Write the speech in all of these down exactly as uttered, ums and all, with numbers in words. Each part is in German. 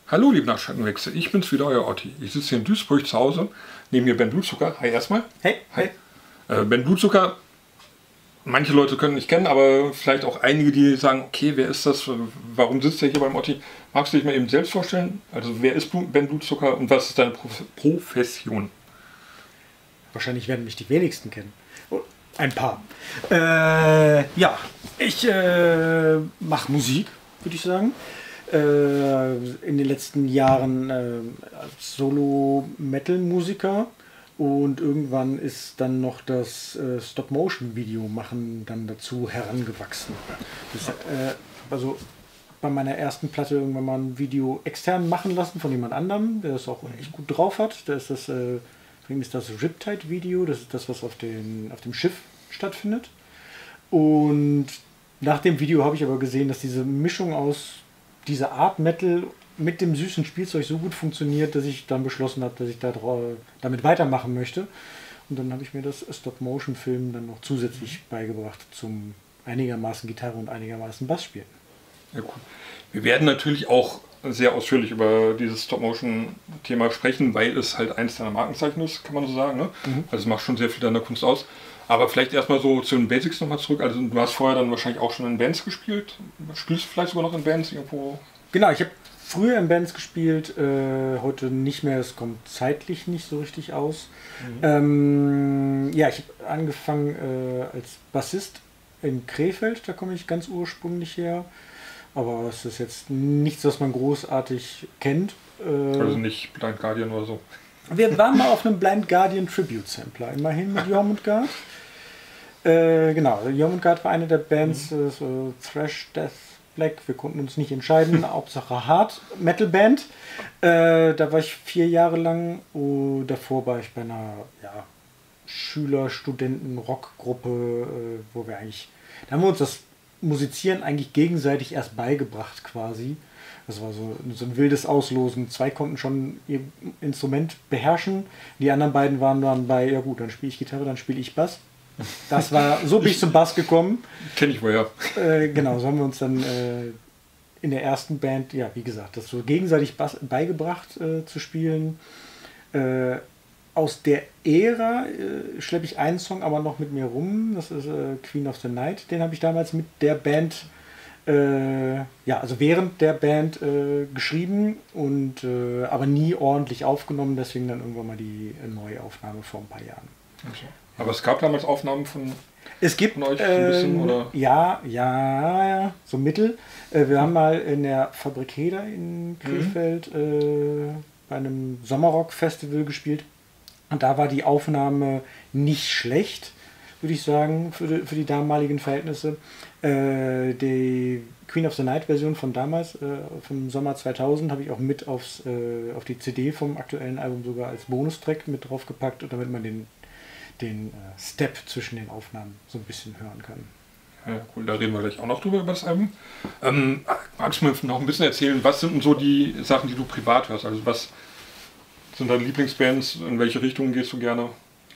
Hallo liebe Nachtschattenwechsel, ich bin's wieder, euer Otti. Ich sitze hier in Duisburg zu Hause, neben mir Ben Blutzucker. Hi erstmal. Hey, hey. Äh, Ben Blutzucker, manche Leute können nicht kennen, aber vielleicht auch einige, die sagen, okay, wer ist das, warum sitzt er hier beim Otti? Magst du dich mal eben selbst vorstellen? Also wer ist Ben Blutzucker und was ist deine Prof Profession? Wahrscheinlich werden mich die wenigsten kennen. Oh, ein paar. Äh, ja, ich äh, mache Musik, würde ich sagen. Äh, in den letzten Jahren äh, als Solo-Metal-Musiker und irgendwann ist dann noch das äh, Stop-Motion-Video machen dann dazu herangewachsen. Das, äh, also bei meiner ersten Platte irgendwann mal ein Video extern machen lassen von jemand anderem, der das auch echt gut drauf hat. Da ist das, äh, ist das Riptide-Video, das ist das, was auf, den, auf dem Schiff stattfindet. Und nach dem Video habe ich aber gesehen, dass diese Mischung aus diese Art Metal mit dem süßen Spielzeug so gut funktioniert, dass ich dann beschlossen habe, dass ich da damit weitermachen möchte. Und dann habe ich mir das Stop-Motion-Film dann noch zusätzlich beigebracht zum einigermaßen Gitarre und einigermaßen Bass spielen. Ja, cool. Wir werden natürlich auch sehr ausführlich über dieses Stop-Motion-Thema sprechen, weil es halt eins deiner Markenzeichen ist, kann man so sagen. Ne? Mhm. Also es macht schon sehr viel deiner Kunst aus. Aber vielleicht erstmal so zu den Basics nochmal zurück. Also du hast vorher dann wahrscheinlich auch schon in Bands gespielt. Spielst du vielleicht sogar noch in Bands irgendwo? Genau, ich habe früher in Bands gespielt, äh, heute nicht mehr. Es kommt zeitlich nicht so richtig aus. Mhm. Ähm, ja, ich habe angefangen äh, als Bassist in Krefeld. Da komme ich ganz ursprünglich her. Aber es ist jetzt nichts, was man großartig kennt. Äh, also nicht Blind Guardian oder so. Wir waren mal auf einem Blind Guardian Tribute Sampler, immerhin mit Jormungandr. Äh, genau, Jormungandr war eine der Bands, mhm. so Thrash, Death, Black, wir konnten uns nicht entscheiden, Hauptsache Hard Metal Band. Äh, da war ich vier Jahre lang, oh, davor war ich bei einer ja, Schüler-Studenten-Rockgruppe, äh, wo wir eigentlich, da haben wir uns das Musizieren eigentlich gegenseitig erst beigebracht quasi. Das war so, so ein wildes Auslosen. Zwei konnten schon ihr Instrument beherrschen. Die anderen beiden waren dann bei, ja gut, dann spiele ich Gitarre, dann spiele ich Bass. Das war, so bin ich zum Bass gekommen. Kenn ich wohl, ja. Äh, genau, so haben wir uns dann äh, in der ersten Band, ja wie gesagt, das so gegenseitig Bass beigebracht äh, zu spielen. Äh, aus der Ära äh, schleppe ich einen Song aber noch mit mir rum. Das ist äh, Queen of the Night. Den habe ich damals mit der Band Äh, ja, also während der Band äh, geschrieben und äh, aber nie ordentlich aufgenommen, deswegen dann irgendwann mal die äh, Neuaufnahme vor ein paar Jahren. Okay. Aber es gab damals Aufnahmen von, es gibt, von euch äh, ein bisschen, oder? Ja, ja, so mittel. Äh, wir mhm. haben mal in der Fabrik Heder in Krefeld mhm. äh, bei einem Sommerrock-Festival gespielt und da war die Aufnahme nicht schlecht, würde ich sagen, für die, für die damaligen Verhältnisse. Äh, die Queen of the Night Version von damals, äh, vom Sommer zweitausend, habe ich auch mit aufs, äh, auf die C D vom aktuellen Album sogar als Bonustrack mit draufgepackt, damit man den, den äh, Step zwischen den Aufnahmen so ein bisschen hören kann. Ja, cool, da reden wir gleich auch noch drüber über das Album. Ähm, magst du mir noch ein bisschen erzählen, was sind denn so die Sachen, die du privat hörst? Also was sind deine Lieblingsbands, in welche Richtung gehst du gerne?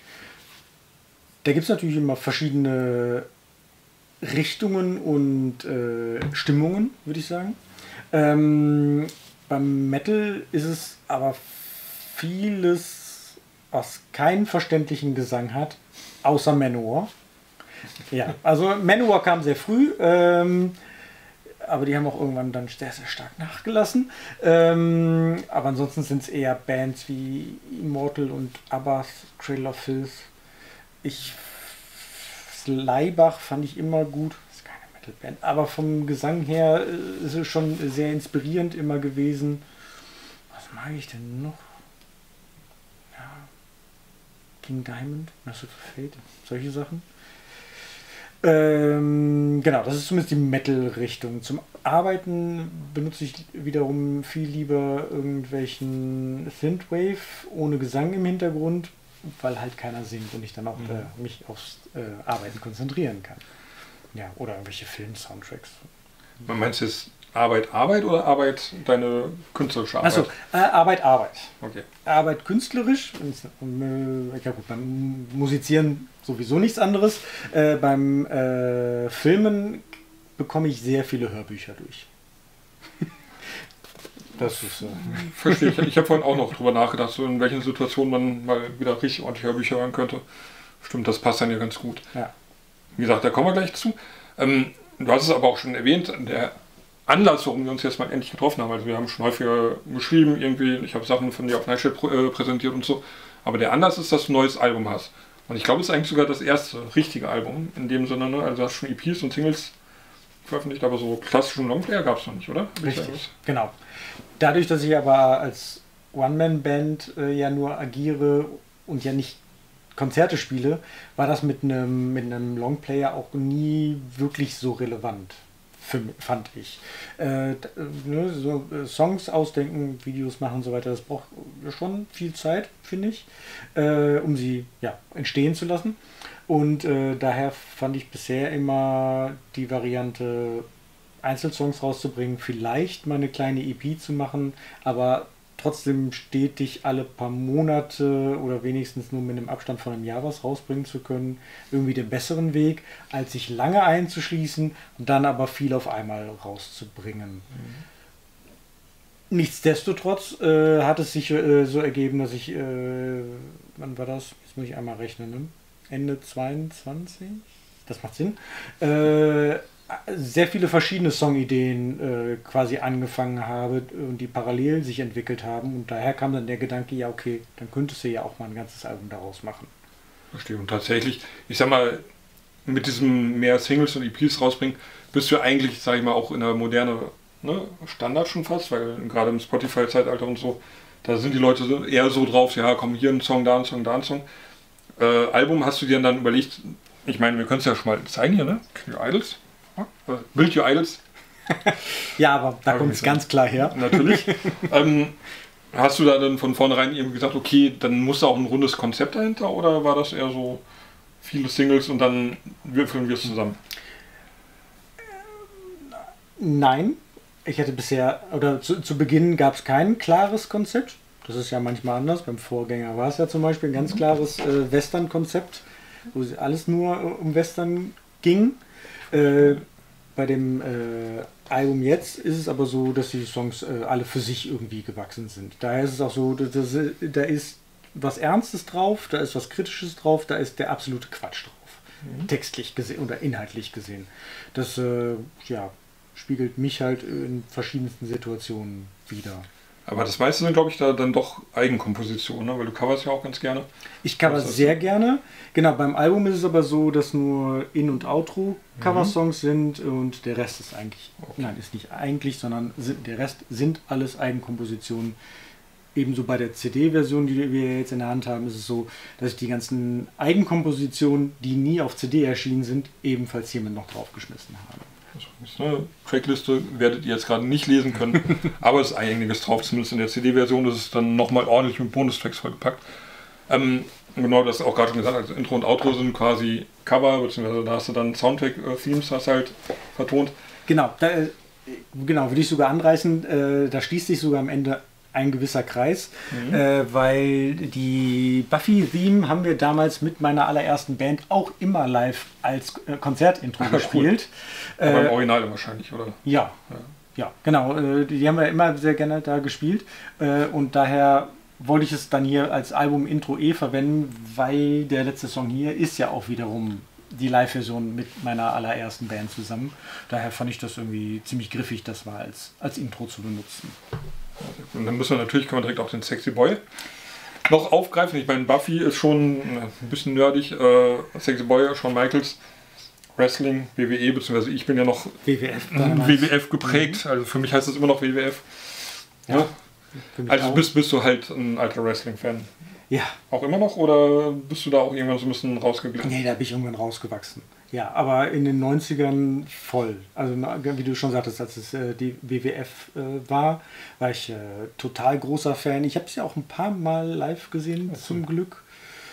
Da gibt es natürlich immer verschiedene Richtungen und äh, Stimmungen, würde ich sagen. Ähm, beim Metal ist es aber vieles, was keinen verständlichen Gesang hat, außer Manowar. Ja, also Manowar kam sehr früh, ähm, aber die haben auch irgendwann dann sehr, sehr stark nachgelassen. Ähm, aber ansonsten sind es eher Bands wie Immortal und Abbas, Cradle of Filth. Ich Leibach fand ich immer gut, das ist keine Metalband, aber vom Gesang her ist es schon sehr inspirierend immer gewesen. Was mag ich denn noch? Ja, King Diamond, Massive Fate, solche Sachen. Ähm, genau, das ist zumindest die Metal-Richtung. Zum Arbeiten benutze ich wiederum viel lieber irgendwelchen Synthwave ohne Gesang im Hintergrund, weil halt keiner singt und ich dann auch mhm. äh, mich aufs äh, Arbeiten konzentrieren kann. Ja, oder irgendwelche Film-Soundtracks. Man meinst jetzt Arbeit, Arbeit oder Arbeit, deine künstlerische Arbeit? Achso, äh, Arbeit, Arbeit. Okay. Arbeit künstlerisch, und, äh, ja gut, beim Musizieren sowieso nichts anderes. Äh, beim äh, Filmen bekomme ich sehr viele Hörbücher durch. Das ist so. Verstehe ich. Ich habe vorhin auch noch drüber nachgedacht, so in welchen Situationen man mal wieder richtig ordentlich Hörbücher hören könnte. Stimmt, das passt dann ja ganz gut. Ja. Wie gesagt, da kommen wir gleich zu. Ähm, du hast es aber auch schon erwähnt, der Anlass, warum wir uns jetzt mal endlich getroffen haben, also wir haben schon häufiger geschrieben, irgendwie, ich habe Sachen von dir auf Nightshade pr äh, präsentiert und so, aber der Anlass ist, dass du ein neues Album hast. Und ich glaube, es ist eigentlich sogar das erste richtige Album in dem Sinne, ne? Also du hast schon E Ps und Singles veröffentlicht, aber so klassischen Longplayer gab es noch nicht, oder? Richtig, genau. Dadurch, dass ich aber als One-Man-Band äh, ja nur agiere und ja nicht Konzerte spiele, war das mit einem mit einem Longplayer auch nie wirklich so relevant, für, fand ich. Äh, ne, so, äh, Songs ausdenken, Videos machen und so weiter, das braucht schon viel Zeit, finde ich, äh, um sie ja, entstehen zu lassen. Und äh, daher fand ich bisher immer die Variante, Einzelsongs rauszubringen, vielleicht mal eine kleine E P zu machen, aber trotzdem stetig alle paar Monate oder wenigstens nur mit einem Abstand von einem Jahr was rausbringen zu können, irgendwie den besseren Weg, als sich lange einzuschließen und dann aber viel auf einmal rauszubringen. Mhm. Nichtsdestotrotz äh, hat es sich äh, so ergeben, dass ich, äh, wann war das? Jetzt muss ich einmal rechnen, ne? Ende zweiundzwanzig? Das macht Sinn. Äh, sehr viele verschiedene Songideen äh, quasi angefangen habe und die parallel sich entwickelt haben. Und daher kam dann der Gedanke, ja okay, dann könntest du ja auch mal ein ganzes Album daraus machen. Verstehe. Und tatsächlich, ich sag mal, mit diesem mehr Singles und E Ps rausbringen, bist du eigentlich, sag ich mal, auch in der moderne, ne, Standard schon fast, weil gerade im Spotify-Zeitalter und so, da sind die Leute eher so drauf, ja komm, hier ein Song, da ein Song, da ein Song. Äh, Album hast du dir dann überlegt, ich meine, wir können es ja schon mal zeigen hier, ne? Your Idols. Build Your Idols. Ja, aber da kommt es ganz klar her. Natürlich. ähm, hast du da dann von vornherein irgendwie gesagt, okay, dann muss da auch ein rundes Konzept dahinter, oder war das eher so viele Singles und dann würfeln wir es zusammen? Nein, ich hätte bisher, oder zu, zu Beginn gab es kein klares Konzept. Das ist ja manchmal anders. Beim Vorgänger war es ja zum Beispiel ein ganz klares äh, Western-Konzept, wo alles nur äh, um Western ging. Äh, bei dem äh, Album jetzt ist es aber so, dass die Songs äh, alle für sich irgendwie gewachsen sind. Daher ist es auch so, dass, dass, da ist was Ernstes drauf, da ist was Kritisches drauf, da ist der absolute Quatsch drauf. Mhm. Textlich gesehen oder inhaltlich gesehen. Das äh, ja, spiegelt mich halt in verschiedensten Situationen wider. Aber das meiste sind, glaube ich, da dann doch Eigenkompositionen, ne? Weil du coverst ja auch ganz gerne. Ich cover sehr gerne. Genau, beim Album ist es aber so, dass nur In- und Outro Coversongs mhm. sind und der Rest ist eigentlich, okay. nein, ist nicht eigentlich, sondern sind, der Rest sind alles Eigenkompositionen. Ebenso bei der C D-Version, die wir jetzt in der Hand haben, ist es so, dass ich die ganzen Eigenkompositionen, die nie auf C D erschienen sind, ebenfalls hiermit noch draufgeschmissen habe. Eine Trackliste werdet ihr jetzt gerade nicht lesen können, aber es ist einiges drauf, zumindest in der C D-Version. Das ist dann nochmal ordentlich mit Bonustracks vollgepackt. Ähm, genau, das auch gerade schon gesagt, also Intro und Outro sind quasi Cover, beziehungsweise da hast du dann Soundtrack-Themes, hast halt vertont. Genau, da, genau, würde ich sogar anreißen, äh, da schließt sich sogar am Ende ein gewisser Kreis, mhm. äh, weil die Buffy-Theme haben wir damals mit meiner allerersten Band auch immer live als äh, Konzertintro gespielt. Cool. Aber äh, im Original wahrscheinlich, oder? Ja, ja, ja genau. Äh, die haben wir immer sehr gerne da gespielt äh, und daher wollte ich es dann hier als Album-Intro eh verwenden, weil der letzte Song hier ist ja auch wiederum die Live-Version mit meiner allerersten Band zusammen. Daher fand ich das irgendwie ziemlich griffig, das mal als, als Intro zu benutzen. Und dann müssen wir natürlich, können wir direkt auch den Sexy Boy noch aufgreifen. Ich meine, Buffy ist schon ein bisschen nerdig. Äh, Sexy Boy, Shawn Michaels, Wrestling, W W E, beziehungsweise ich bin ja noch W W F, W W F geprägt. Mhm. Also für mich heißt das immer noch W W F. Ja. Ja. Also bist, bist du halt ein alter Wrestling-Fan. Ja. Auch immer noch, oder bist du da auch irgendwann so ein bisschen rausgegangen? Nee, da bin ich irgendwann rausgewachsen. Ja, aber in den neunzigern voll. Also wie du schon sagtest, als es äh, die W W F äh, war, war ich äh, total großer Fan. Ich habe es ja auch ein paar Mal live gesehen, okay. Zum Glück.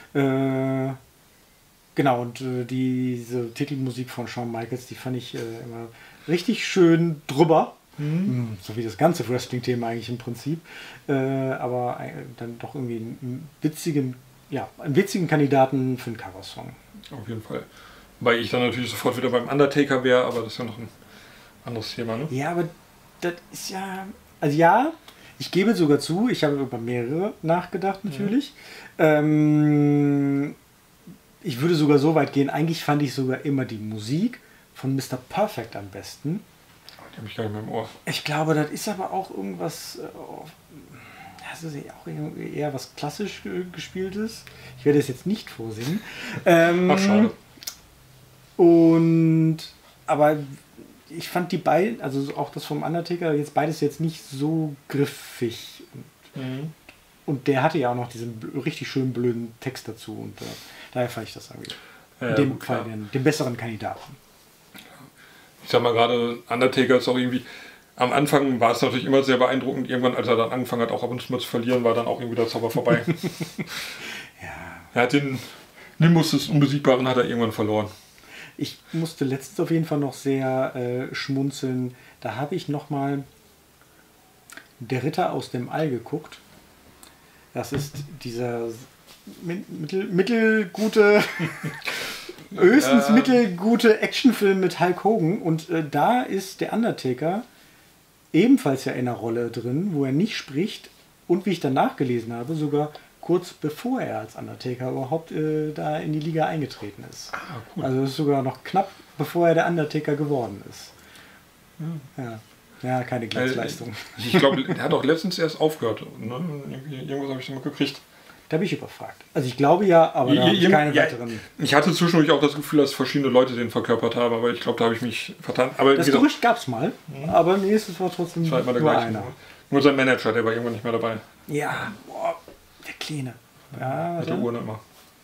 Äh, genau, und äh, diese Titelmusik von Shawn Michaels, die fand ich äh, immer richtig schön drüber. Mhm. So wie das ganze Wrestling-Thema eigentlich im Prinzip. Äh, aber äh, dann doch irgendwie einen witzigen, ja, einen witzigen Kandidaten für einen Coversong. Auf jeden Fall. Weil ich dann natürlich sofort wieder beim Undertaker wäre, aber das ist ja noch ein anderes Thema, ne? Ja, aber das ist ja... Also ja, Ich gebe sogar zu, ich habe über mehrere nachgedacht natürlich. Mhm. Ähm, ich würde sogar so weit gehen, eigentlich fand ich sogar immer die Musik von Mister Perfect am besten. Die habe ich gar nicht mehr im Ohr. Ich glaube, das ist aber auch irgendwas, das ist auch eher was klassisch gespieltes. Ich werde es jetzt nicht vorsingen. Ähm, Ach, schade. Und, aber ich fand die beiden, also auch das vom Undertaker, jetzt beides jetzt nicht so griffig. Und, mhm. und der hatte ja auch noch diesen richtig schönen blöden Text dazu. Und äh, daher fand ich das irgendwie ja, in dem gut, Fall den, den besseren Kandidaten. Ich sag mal gerade, Undertaker ist auch irgendwie, am Anfang war es natürlich immer sehr beeindruckend. Irgendwann, als er dann angefangen hat, auch ab und zu mal zu verlieren, war dann auch irgendwie der Zauber vorbei. Ja. Er hat den Nimbus des Unbesiegbaren hat er irgendwann verloren. Ich musste letztens auf jeden Fall noch sehr äh, schmunzeln. Da habe ich nochmal Der Ritter aus dem All geguckt. Das ist dieser mittel, mittelgute, höchstens ja. mittelgute Actionfilm mit Hulk Hogan. Und äh, da ist der Undertaker ebenfalls ja in einer Rolle drin, wo er nicht spricht. Und wie ich dann nachgelesen habe, sogar kurz bevor er als Undertaker überhaupt äh, da in die Liga eingetreten ist. Ah, cool. Also das ist sogar noch knapp, bevor er der Undertaker geworden ist. Ja, ja, ja keine Glanzleistung. Äh, ich glaube, er hat auch letztens erst aufgehört. Ne? Irgendwas habe ich mal gekriegt. Da bin ich überfragt. Also ich glaube ja, aber da habe ich keine ja, weiteren... Ich hatte zwischendurch auch das Gefühl, dass verschiedene Leute den verkörpert haben, aber ich glaube, da habe ich mich vertan. Aber das gesagt, Gerücht gab es mal, mhm. aber nee, es war trotzdem das war immer der nur gleiche. einer. Nur sein Manager, der war irgendwann nicht mehr dabei. Ja, boah, der Kleine. Ja, mit der Uhr nicht mehr.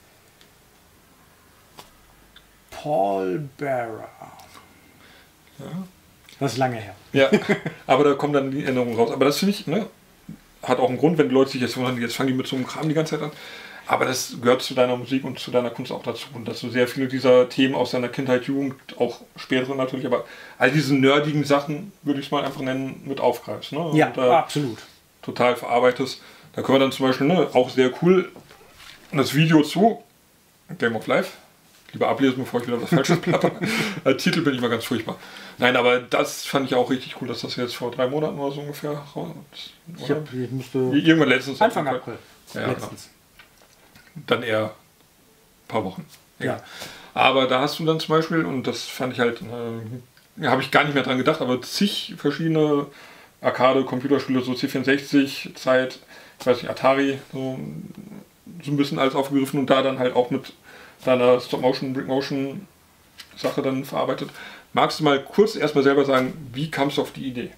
Paul Bearer. Ja. Das ist lange her. Ja, aber da kommen dann die Erinnerungen raus. Aber das finde ich, ne, hat auch einen Grund, wenn die Leute sich jetzt wundern, jetzt fangen die mit so einem Kram die ganze Zeit an. Aber das gehört zu deiner Musik und zu deiner Kunst auch dazu. Und dass du sehr viele dieser Themen aus deiner Kindheit, Jugend, auch spätere natürlich, aber all diese nerdigen Sachen, würde ich es mal einfach nennen, mit aufgreifst. Ne? Ja, und, äh, absolut. Total verarbeitest. Da können wir dann zum Beispiel, ne, auch sehr cool, das Video zu Game of Life. Lieber ablesen, bevor ich wieder was Falsches plapper. Als Titel bin ich mal ganz furchtbar. Nein, aber das fand ich auch richtig cool, dass das jetzt vor drei Monaten oder so ungefähr raus ist. Ich, hab, ich musste irgendwann letztens. Anfang April. Ja, letztens. Dann eher ein paar Wochen. Ja. Aber da hast du dann zum Beispiel, und das fand ich halt, äh, habe ich gar nicht mehr dran gedacht, aber zig verschiedene Arcade, Computerspiele, so C vierundsechzig, Zeit, ich weiß nicht, Atari, so, so ein bisschen alles aufgegriffen und da dann halt auch mit deiner Stop-Motion, Brick-Motion-Sache dann verarbeitet. Magst du mal kurz erstmal selber sagen, wie kamst du auf die Idee?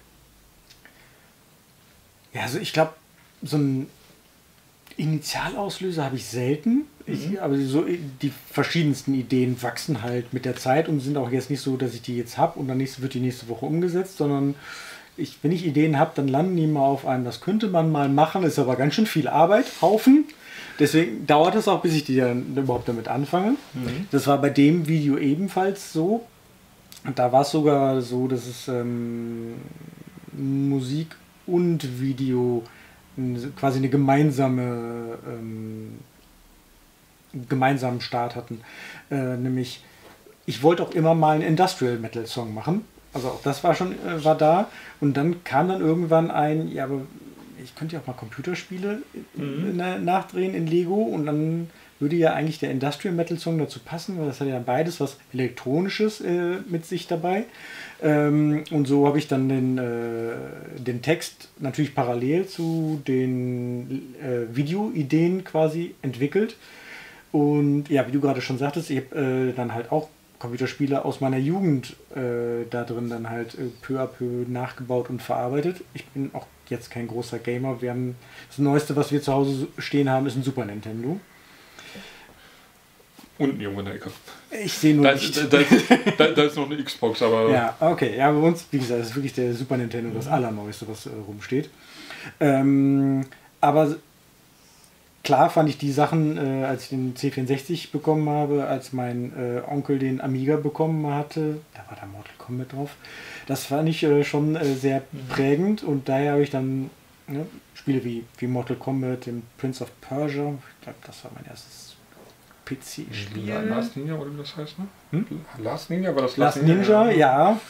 Ja, also ich glaube, so ein Initialauslöser habe ich selten. Ich, mhm. Aber so die verschiedensten Ideen wachsen halt mit der Zeit und sind auch jetzt nicht so, dass ich die jetzt habe und dann nächste, wird die nächste Woche umgesetzt, sondern ich, wenn ich Ideen habe, dann landen die mal auf einem, das könnte man mal machen, ist aber ganz schön viel Arbeit, Haufen. Deswegen dauert es auch, bis ich die dann überhaupt damit anfange. Mhm. Das war bei dem Video ebenfalls so. Und da war es sogar so, dass es ähm, Musik und Video quasi eine gemeinsame ähm, gemeinsamen Start hatten. Äh, nämlich, ich wollte auch immer mal einen Industrial Metal Song machen. Also auch das war schon äh, war da. Und dann kam dann irgendwann ein, ja, aber ich könnte ja auch mal Computerspiele mhm. in, nachdrehen in Lego und dann würde ja eigentlich der Industrial Metal Song dazu passen, weil das hat ja beides was Elektronisches äh, mit sich dabei. Ähm, und so habe ich dann den, äh, den Text natürlich parallel zu den äh, Videoideen quasi entwickelt. Und ja, wie du gerade schon sagtest, ich habe äh, dann halt auch Computerspiele aus meiner Jugend äh, da drin dann halt äh, peu à peu nachgebaut und verarbeitet. Ich bin auch jetzt kein großer Gamer. Wir haben das Neueste, was wir zu Hause stehen haben, ist ein Super Nintendo. Und ein Junge in der Ecke. Ich sehe nur da nicht. Ist, da, da, da ist noch eine Xbox, aber... Ja, okay. Ja, bei uns, wie gesagt, ist wirklich der Super Nintendo das Allerneueste, was äh, rumsteht. Ähm, aber klar fand ich die Sachen, äh, als ich den C vierundsechzig bekommen habe, als mein äh, Onkel den Amiga bekommen hatte, da war da Mortal Kombat drauf, das fand ich äh, schon äh, sehr prägend und daher habe ich dann ne, Spiele wie, wie Mortal Kombat, den Prince of Persia, ich glaube, das war mein erstes P C-Spiel. Last Ninja, oder wie das heißt, ne? Hm? Last Ninja, war das Last, Last Ninja? Ninja, ja.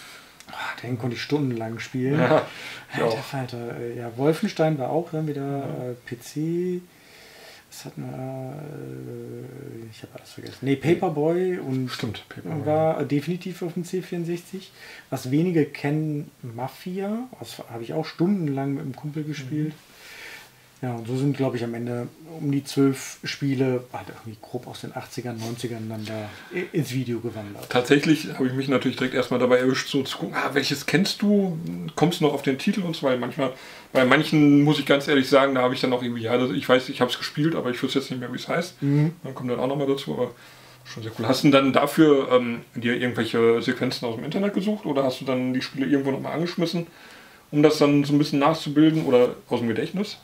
Ach, den konnte ich stundenlang spielen. Ja, Alter Falter. Äh, ja, Wolfenstein war auch dann wieder äh, P C. Was hatten wir? Äh, ich habe alles vergessen. Nee, Paperboy und Stimmt, Paperboy. war definitiv auf dem C vierundsechzig. Was wenige kennen, Mafia. Das habe ich auch stundenlang mit einem Kumpel gespielt. Mhm. Ja, und so sind, glaube ich, am Ende um die zwölf Spiele, halt irgendwie grob aus den achtzigern, neunzigern dann da ins Video gewandert. Tatsächlich habe ich mich natürlich direkt erstmal dabei erwischt, so zu gucken, ah, welches kennst du? Kommst du noch auf den Titel und so, weil manchmal, bei manchen muss ich ganz ehrlich sagen, da habe ich dann auch irgendwie, ja, ich weiß, ich habe es gespielt, aber ich wüsste jetzt nicht mehr, wie es heißt. Mhm. Dann kommt dann auch nochmal dazu, aber schon sehr cool. Hast du dann dafür ähm, dir irgendwelche Sequenzen aus dem Internet gesucht oder hast du dann die Spiele irgendwo nochmal angeschmissen, um das dann so ein bisschen nachzubilden oder aus dem Gedächtnis?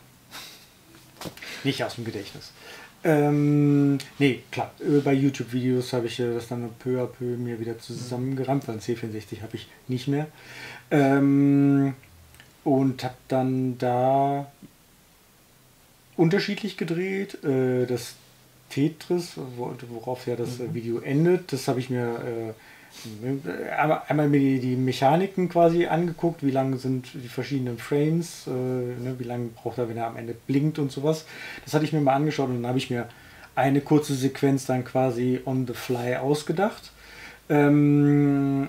Nicht aus dem Gedächtnis. Ähm, nee, klar, bei YouTube-Videos habe ich das dann peu à peu mir wieder zusammengerammt, weil ein C vierundsechzig habe ich nicht mehr. Ähm, und habe dann da unterschiedlich gedreht. Äh, das Tetris, worauf ja das mhm. Video endet, das habe ich mir äh, einmal mir die, die Mechaniken quasi angeguckt, wie lang sind die verschiedenen Frames, äh, ne, wie lange braucht er, wenn er am Ende blinkt und sowas. Das hatte ich mir mal angeschaut und dann habe ich mir eine kurze Sequenz dann quasi on the fly ausgedacht. Ähm,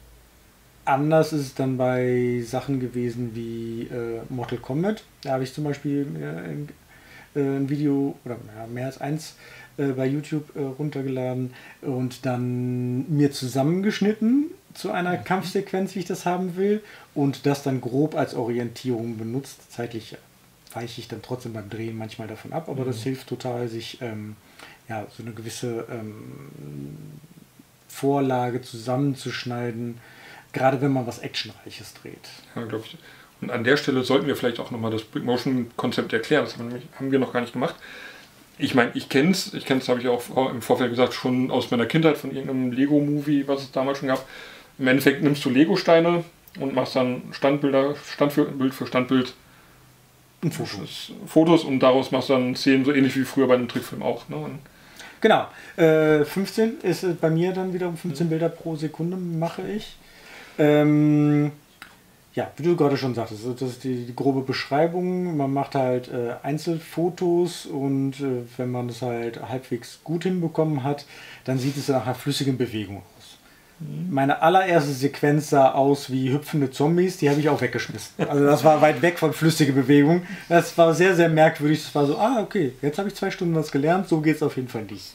anders ist es dann bei Sachen gewesen wie äh, Mortal Kombat. Da habe ich zum Beispiel äh, ein Video, oder ja, mehr als eins, bei YouTube äh, runtergeladen und dann mir zusammengeschnitten zu einer mhm. Kampfsequenz, wie ich das haben will, und das dann grob als Orientierung benutzt. Zeitlich weiche ich dann trotzdem beim Drehen manchmal davon ab, aber mhm. das hilft total, sich ähm, ja, so eine gewisse ähm, Vorlage zusammenzuschneiden, gerade wenn man was Actionreiches dreht. Ja, glaube ich. Und an der Stelle sollten wir vielleicht auch nochmal das Brick-Motion-Konzept erklären. Das haben wir, haben wir noch gar nicht gemacht. Ich meine, ich kenne es, ich kenne es, habe ich auch im Vorfeld gesagt, schon aus meiner Kindheit von irgendeinem Lego-Movie, was es damals schon gab. Im Endeffekt nimmst du Lego-Steine und machst dann Standbilder, Standbild für Standbild und Fotos. Fotos und daraus machst du dann Szenen, so ähnlich wie früher bei einem Trickfilm auch. Ne? Und genau, äh, fünfzehn ist bei mir dann wiederum fünfzehn mhm. Bilder pro Sekunde mache ich. Ähm, Ja, wie du gerade schon sagtest, das ist die, die grobe Beschreibung. Man macht halt äh, Einzelfotos und äh, wenn man das halt halbwegs gut hinbekommen hat, dann sieht es nach einer flüssigen Bewegung aus. Mhm. Meine allererste Sequenz sah aus wie hüpfende Zombies, die habe ich auch weggeschmissen. Also das war weit weg von flüssiger Bewegung. Das war sehr, sehr merkwürdig. Das war so, ah okay, jetzt habe ich zwei Stunden was gelernt, so geht es auf jeden Fall nicht.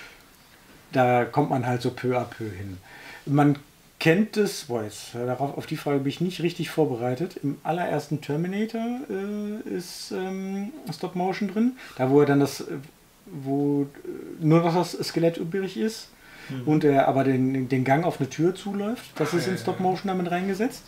Da kommt man halt so peu à peu hin. Man kennt es, boah, jetzt, darauf, auf die Frage bin ich nicht richtig vorbereitet. Im allerersten Terminator äh, ist ähm, Stop Motion drin. Da wo er dann das, wo nur noch das Skelett übrig ist mhm. und er aber den, den Gang auf eine Tür zuläuft. Das ist in Stop Motion damit reingesetzt.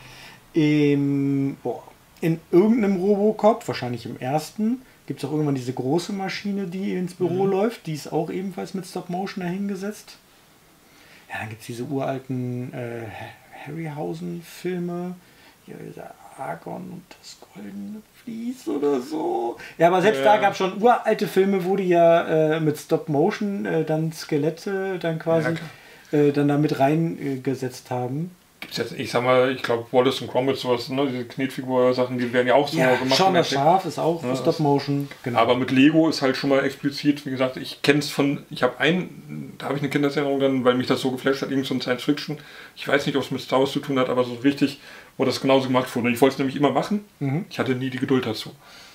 Im, boah, in irgendeinem Robocop, wahrscheinlich im ersten, gibt es auch irgendwann diese große Maschine, die ins Büro mhm. läuft. Die ist auch ebenfalls mit Stop Motion dahingesetzt. Ja, dann gibt es diese uralten äh, Harryhausen-Filme. Hier dieser Argon und das goldene Vlies oder so. Ja, aber selbst ja. da gab es schon uralte Filme, wo die ja äh, mit Stop-Motion äh, dann Skelette dann quasi ja, äh, dann da mit reingesetzt äh, haben. Gibt's jetzt, ich sag mal, ich glaube Wallace und Gromit, sowas, ne, diese Knetfigur-Sachen, die werden ja auch so ja, gemacht. Shaun das Schaf ist auch ja, Stop-Motion. Genau. Aber mit Lego ist halt schon mal explizit, wie gesagt, ich kenne es von, ich habe einen, da habe ich eine Kindheitserinnerung dann, weil mich das so geflasht hat, irgend so ein Science-Fiction. Ich weiß nicht, ob es mit Star Wars zu tun hat, aber so richtig, wo das genauso gemacht wurde. Ich wollte es nämlich immer machen, mhm. ich hatte nie die Geduld dazu.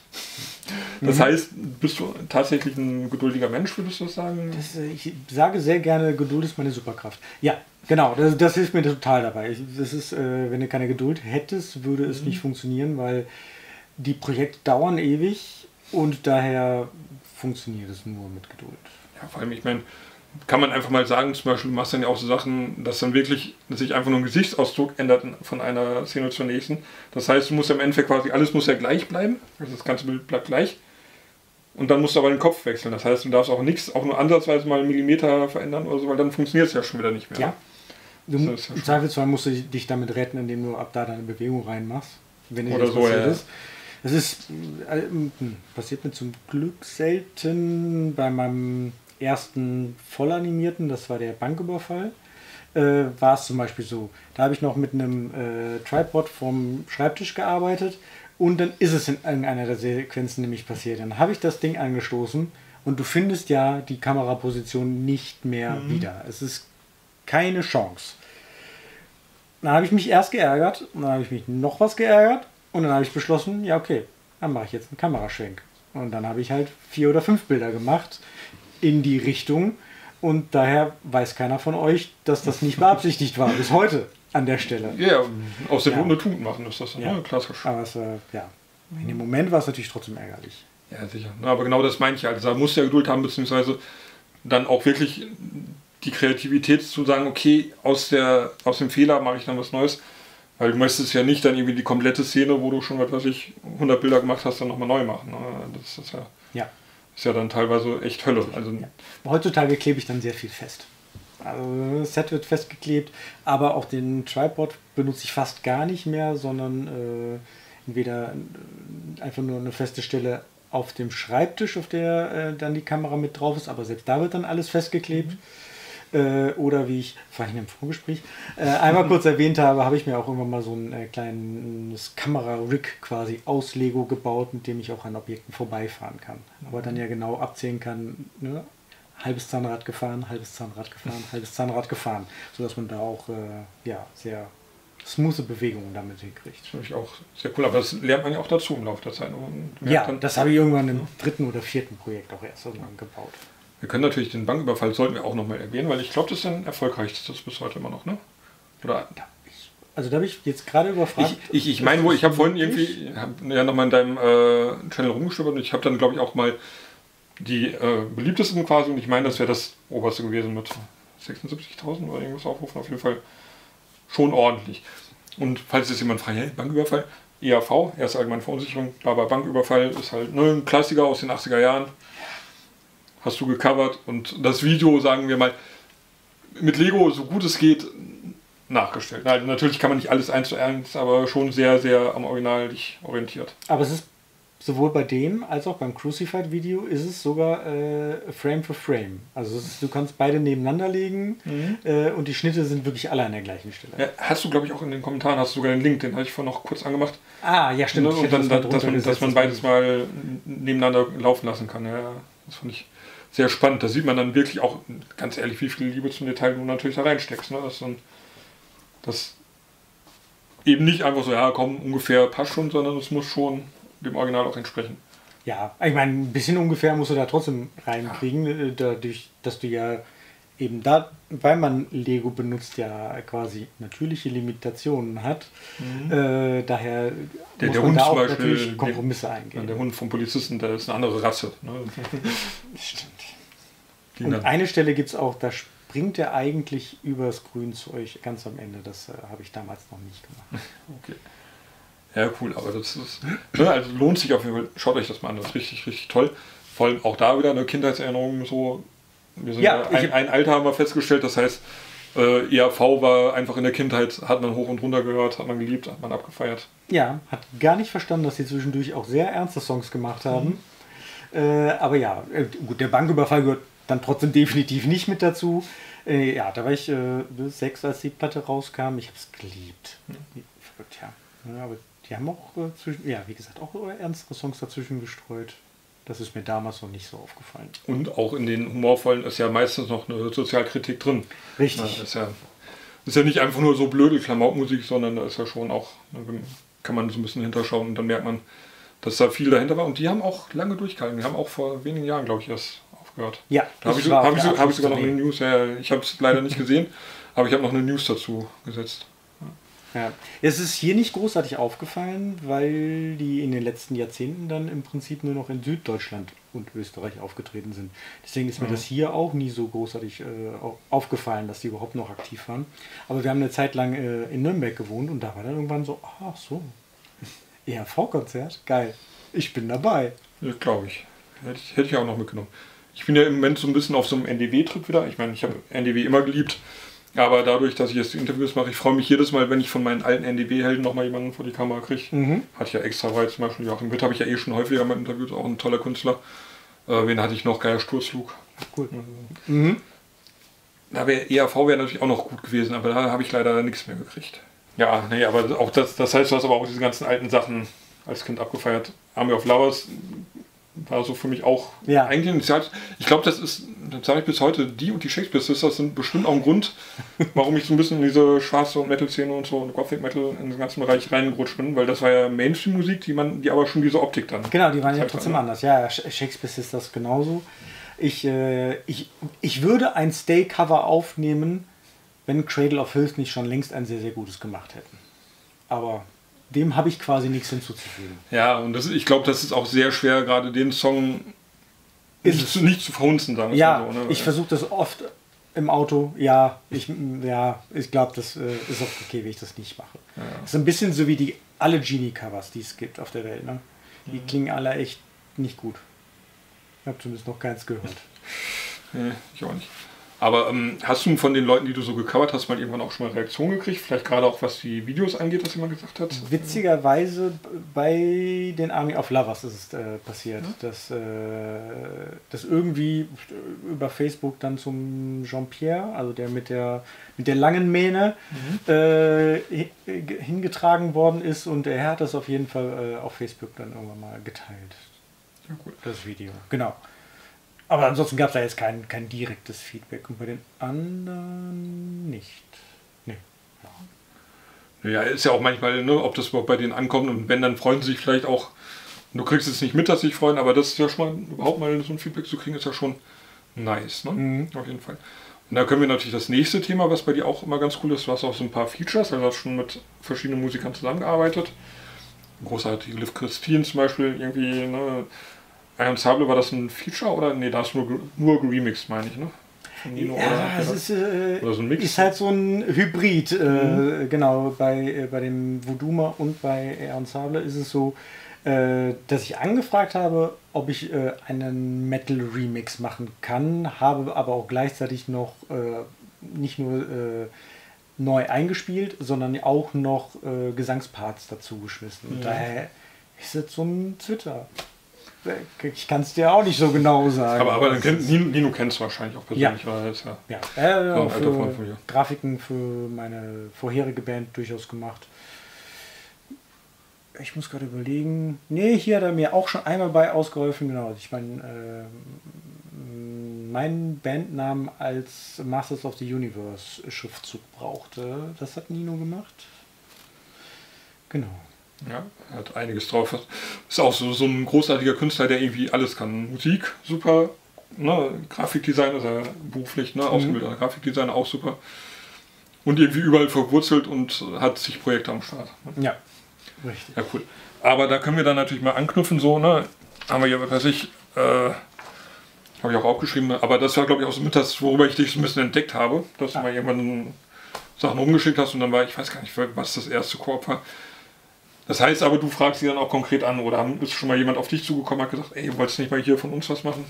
Das mhm. heißt, bist du tatsächlich ein geduldiger Mensch, würdest du das sagen? Das, ich sage sehr gerne, Geduld ist meine Superkraft. Ja, genau, das, das hilft mir total dabei. Das ist, äh, wenn du keine Geduld hättest, würde es mhm. nicht funktionieren, weil die Projekte dauern ewig und daher funktioniert es nur mit Geduld. Ja, vor allem, ich meine, kann man einfach mal sagen, zum Beispiel, du machst dann ja auch so Sachen, dass dann wirklich dass sich einfach nur ein Gesichtsausdruck ändert von einer Szene zur nächsten. Das heißt, du musst ja im Endeffekt quasi, alles muss ja gleich bleiben, also das ganze Bild bleibt gleich. Und dann musst du aber den Kopf wechseln. Das heißt, du darfst auch nichts, auch nur ansatzweise mal einen Millimeter verändern oder so, weil dann funktioniert es ja schon wieder nicht mehr. Ja. Du, ja Im Zweifelsfall musst du dich damit retten, indem du ab da deine Bewegung reinmachst. Wenn dir das passiert ist. Das ist, äh, passiert mir zum Glück selten bei meinem ersten vollanimierten, das war der Banküberfall. äh, war es zum Beispiel so. Da habe ich noch mit einem äh, Tripod vom Schreibtisch gearbeitet und dann ist es in irgendeiner der Sequenzen nämlich passiert. Dann habe ich das Ding angestoßen und du findest ja die Kameraposition nicht mehr mhm. wieder. Es ist keine Chance. Dann habe ich mich erst geärgert und dann habe ich mich noch was geärgert und dann habe ich beschlossen, ja okay, dann mache ich jetzt einen Kameraschwenk. Und dann habe ich halt vier oder fünf Bilder gemacht in die Richtung und daher weiß keiner von euch, dass das nicht beabsichtigt war, bis heute an der Stelle. Ja, aus der ja. Wunde Tugend machen ist das dann, ja. ne? Klassisch. Aber es, äh, ja, in dem Moment war es natürlich trotzdem ärgerlich. Ja, sicher. Aber genau das meine ich halt. Da musst du ja Geduld haben, beziehungsweise dann auch wirklich die Kreativität zu sagen, okay, aus, der, aus dem Fehler mache ich dann was Neues. Weil du möchtest ja nicht dann irgendwie die komplette Szene, wo du schon, was weiß ich, hundert Bilder gemacht hast, dann nochmal neu machen. Das ist ja, ja. ist ja dann teilweise echt Hölle. Also ja. Heutzutage klebe ich dann sehr viel fest. Also das Set wird festgeklebt, aber auch den Tripod benutze ich fast gar nicht mehr, sondern äh, entweder einfach nur eine feste Stelle auf dem Schreibtisch, auf der äh, dann die Kamera mit drauf ist, aber selbst da wird dann alles festgeklebt. Mhm. Äh, oder wie ich vorhin im Vorgespräch äh, einmal kurz erwähnt habe, habe ich mir auch irgendwann mal so ein äh, kleines Kamera-Rig quasi aus Lego gebaut, mit dem ich auch an Objekten vorbeifahren kann. Aber dann ja genau abzählen kann, ne? Halbes Zahnrad gefahren, halbes Zahnrad gefahren, halbes Zahnrad gefahren, sodass man da auch äh, ja, sehr smooth Bewegungen damit hinkriegt. Das finde ich auch sehr cool, aber das lernt man ja auch dazu im Laufe der Zeit. Ja, dann, das habe ich irgendwann im dritten oder vierten Projekt auch erst irgendwann gebaut. Wir können natürlich den Banküberfall, sollten wir auch nochmal erwähnen, weil ich glaube, das ist ein erfolgreichstes bis heute immer noch, ne? Oder? Ja, ich, also da habe ich jetzt gerade überfragt. Ich, ich, ich meine wohl, ich habe vorhin irgendwie hab ja nochmal in deinem äh, Channel rumgestöbert und ich habe dann, glaube ich, auch mal die äh, beliebtesten quasi, und ich meine, das wäre das oberste gewesen mit sechsundsiebzigtausend oder irgendwas aufrufen, auf jeden Fall schon ordentlich. Und falls jetzt jemand fragt, hey, Banküberfall, E A V, erste allgemeine Verunsicherung, aber Banküberfall ist halt ne, ein Klassiker aus den achtziger Jahren. Hast du gecovert und das Video, sagen wir mal, mit Lego, so gut es geht, nachgestellt. Also natürlich kann man nicht alles eins zu eins, aber schon sehr, sehr am Original dich orientiert. Aber es ist sowohl bei dem als auch beim Crucified-Video ist es sogar äh, Frame für Frame. Also es ist, du kannst beide nebeneinander legen mhm. äh, und die Schnitte sind wirklich alle an der gleichen Stelle. Ja, hast du, glaube ich, auch in den Kommentaren, hast du sogar den Link, den hatte ich vorhin noch kurz angemacht. Ah, ja stimmt. Und dann, das dass, man, dass man beides mal nebeneinander laufen lassen kann. Ja, das fand ich sehr spannend. Da sieht man dann wirklich auch, ganz ehrlich, wie viel Liebe zum Detail du natürlich da reinsteckst. Ne? Dass dann, das eben nicht einfach so, ja komm, ungefähr passt schon, sondern es muss schon dem Original auch entsprechen. Ja, ich meine, ein bisschen ungefähr musst du da trotzdem reinkriegen, ja. Dadurch, dass du ja eben da, weil man Lego benutzt, ja quasi natürliche Limitationen hat. Mhm. Äh, daher der, muss der man Hund da auch zum Beispiel, natürlich Kompromisse der, eingehen. Der Hund vom Polizisten, der ist eine andere Rasse. Ne? Stimmt. Und eine Stelle gibt es auch, da springt er eigentlich übers Grünzeug ganz am Ende. Das äh, habe ich damals noch nicht gemacht. Okay. Ja, cool, aber das ist, ne, also lohnt sich auf jeden Fall, schaut euch das mal an, das ist richtig, richtig toll. Vor allem auch da wieder eine Kindheitserinnerung, so, wir sind ja, ja ein, ein Alter haben wir festgestellt, das heißt, äh, E A V war einfach in der Kindheit, hat man hoch und runter gehört, hat man geliebt, hat man abgefeiert. Ja, hat gar nicht verstanden, dass sie zwischendurch auch sehr ernste Songs gemacht haben. Mhm. Äh, aber ja, gut, der Banküberfall gehört dann trotzdem definitiv nicht mit dazu. Äh, ja, da war ich äh, sechs, als die Platte rauskam, ich habe es geliebt. Mhm. Verrückt, ja. ja. Aber die haben auch, äh, zwischen, ja, wie gesagt, auch ernstere Songs dazwischen gestreut. Das ist mir damals noch nicht so aufgefallen. Und auch in den humorvollen ist ja meistens noch eine Sozialkritik drin. Richtig. Ja, ist, ja, ist ja nicht einfach nur so blöde Klamaukmusik, sondern da ist ja schon auch, kann man so ein bisschen hinterschauen und dann merkt man, dass da viel dahinter war. Und die haben auch lange durchgehalten. Die haben auch vor wenigen Jahren, glaube ich, erst aufgehört. Ja, da habe ich, hab ich, hab ich sogar noch eine News. Ja, ich habe es leider nicht gesehen, aber ich habe noch eine News dazu gesetzt. Ja. Es ist hier nicht großartig aufgefallen, weil die in den letzten Jahrzehnten dann im Prinzip nur noch in Süddeutschland und Österreich aufgetreten sind. Deswegen ist mir ja. das hier auch nie so großartig äh, aufgefallen, dass die überhaupt noch aktiv waren. Aber wir haben eine Zeit lang äh, in Nürnberg gewohnt und da war dann irgendwann so, ach so, E R V-Konzert, geil, ich bin dabei. Ja, glaube ich. Hätte ich. Hätte ich auch noch mitgenommen. Ich bin ja im Moment so ein bisschen auf so einem N D W-Trip wieder. Ich meine, ich habe N D W immer geliebt. Aber dadurch, dass ich jetzt die Interviews mache, ich freue mich jedes Mal, wenn ich von meinen alten N D W-Helden nochmal jemanden vor die Kamera kriege. Mhm. Hatte ich ja extra bei, zum Beispiel Joachim Witt habe ich ja eh schon häufiger mal interviewt, auch ein toller Künstler. Äh, wen hatte ich noch? Geier Sturzflug. Cool. Mhm. da wäre E R V wäre natürlich auch noch gut gewesen, aber da habe ich leider nichts mehr gekriegt. Ja, nee, aber auch das, das heißt, du hast aber auch diese ganzen alten Sachen als Kind abgefeiert. Army of Lovers war so für mich auch ja. eigentlich ein Zeit. Ich glaube, das ist, das sage ich bis heute, die und die Shakespeare Sisters sind bestimmt auch ein Grund, warum ich so ein bisschen in diese schwarze und Metal-Szene und so und Gothic Metal in den ganzen Bereich reingerutscht bin, weil das war ja Mainstream-Musik, die man, die aber schon diese Optik dann. Genau, die waren ja trotzdem hat, ne? anders. Ja, Shakespeare Sisters genauso. Ich, äh, ich, ich würde ein Stay-Cover aufnehmen, wenn Cradle of Filth nicht schon längst ein sehr, sehr gutes gemacht hätten. Aber dem habe ich quasi nichts hinzuzufügen. Ja, und das, ich glaube, das ist auch sehr schwer, gerade den Song ist nicht, zu, nicht zu verhunzen. Sagen ja, so, ne? Ich versuche das oft im Auto. Ja, ich, ja, ich glaube, das äh, ist auch okay, wenn ich das nicht mache. Ja. Das ist ein bisschen so wie die alle Genie-Covers, die es gibt auf der Welt. Ne? Die mhm. klingen alle echt nicht gut. Ich habe zumindest noch keins gehört. Nee, ich auch nicht. Aber ähm, hast du von den Leuten, die du so gecovert hast, mal irgendwann auch schon mal Reaktionen gekriegt? Vielleicht gerade auch, was die Videos angeht, was jemand gesagt hat? Witzigerweise bei den Army of Lovers ist es äh, passiert, ja? dass, äh, dass irgendwie über Facebook dann zum Jean-Pierre, also der mit der, mit der langen Mähne, mhm. äh, hingetragen worden ist und er hat das auf jeden Fall äh, auf Facebook dann irgendwann mal geteilt. Ja, gut. Das Video, genau. Aber ansonsten gab es da jetzt kein, kein direktes Feedback. Und bei den anderen nicht. Nee. Ja, ja ist ja auch manchmal, ne, ob das überhaupt bei denen ankommt. Und wenn, dann freuen sie sich vielleicht auch. Du kriegst es nicht mit, dass sie sich freuen, aber das ist ja schon mal, überhaupt mal so ein Feedback zu kriegen, ist ja schon nice. Ne? Mhm. Auf jeden Fall. Und da können wir natürlich das nächste Thema, was bei dir auch immer ganz cool ist. Du hast auch so ein paar Features, also du hast schon mit verschiedenen Musikern zusammengearbeitet. Großartige Liv Christine zum Beispiel, irgendwie, ne. Iron Sable, war das ein Feature oder? Nee, da ist nur, nur geremixed, meine ich, ne? Nino, ja, oder, es ist, äh, oder so ein Mix. Ist halt so ein Hybrid. Mhm. Äh, genau, bei, äh, bei dem Vooduma und bei Iron Sable ist es so, äh, dass ich angefragt habe, ob ich äh, einen Metal-Remix machen kann, habe aber auch gleichzeitig noch äh, nicht nur äh, neu eingespielt, sondern auch noch äh, Gesangsparts dazu geschmissen. Mhm. Daher ist es so ein Twitter. Ich kann es dir auch nicht so genau sagen. Aber, aber dann kennt, Nino kennst du wahrscheinlich auch persönlich. Ja, oder ist ja, ja. Äh, so für von von Grafiken für meine vorherige Band durchaus gemacht. Ich muss gerade überlegen. Nee, hier hat er mir auch schon einmal bei ausgeholfen. Genau, ich meine, äh, meinen Bandnamen als Masters of the Universe Schriftzug brauchte. Das hat Nino gemacht. Genau. Ja, er hat einiges drauf. Ist auch so, so ein großartiger Künstler, der irgendwie alles kann. Musik, super. Ne? Grafikdesign ist er beruflich, ne? Ausgebildeter mhm. Grafikdesigner, auch super. Und irgendwie überall verwurzelt und hat sich Projekte am Start. Ne? Ja, richtig. Ja, cool. Aber da können wir dann natürlich mal anknüpfen, so, ne? Haben wir ja, weiß ich, äh, habe ich auch aufgeschrieben, aber das war, glaube ich, auch so mit das, worüber ich dich so ein bisschen entdeckt habe, dass ah. du mal irgendwann Sachen rumgeschickt hast und dann war, ich weiß gar nicht, was das erste Koop war. Das heißt aber, du fragst sie dann auch konkret an oder ist schon mal jemand auf dich zugekommen und hat gesagt, ey, wolltest du nicht mal hier von uns was machen?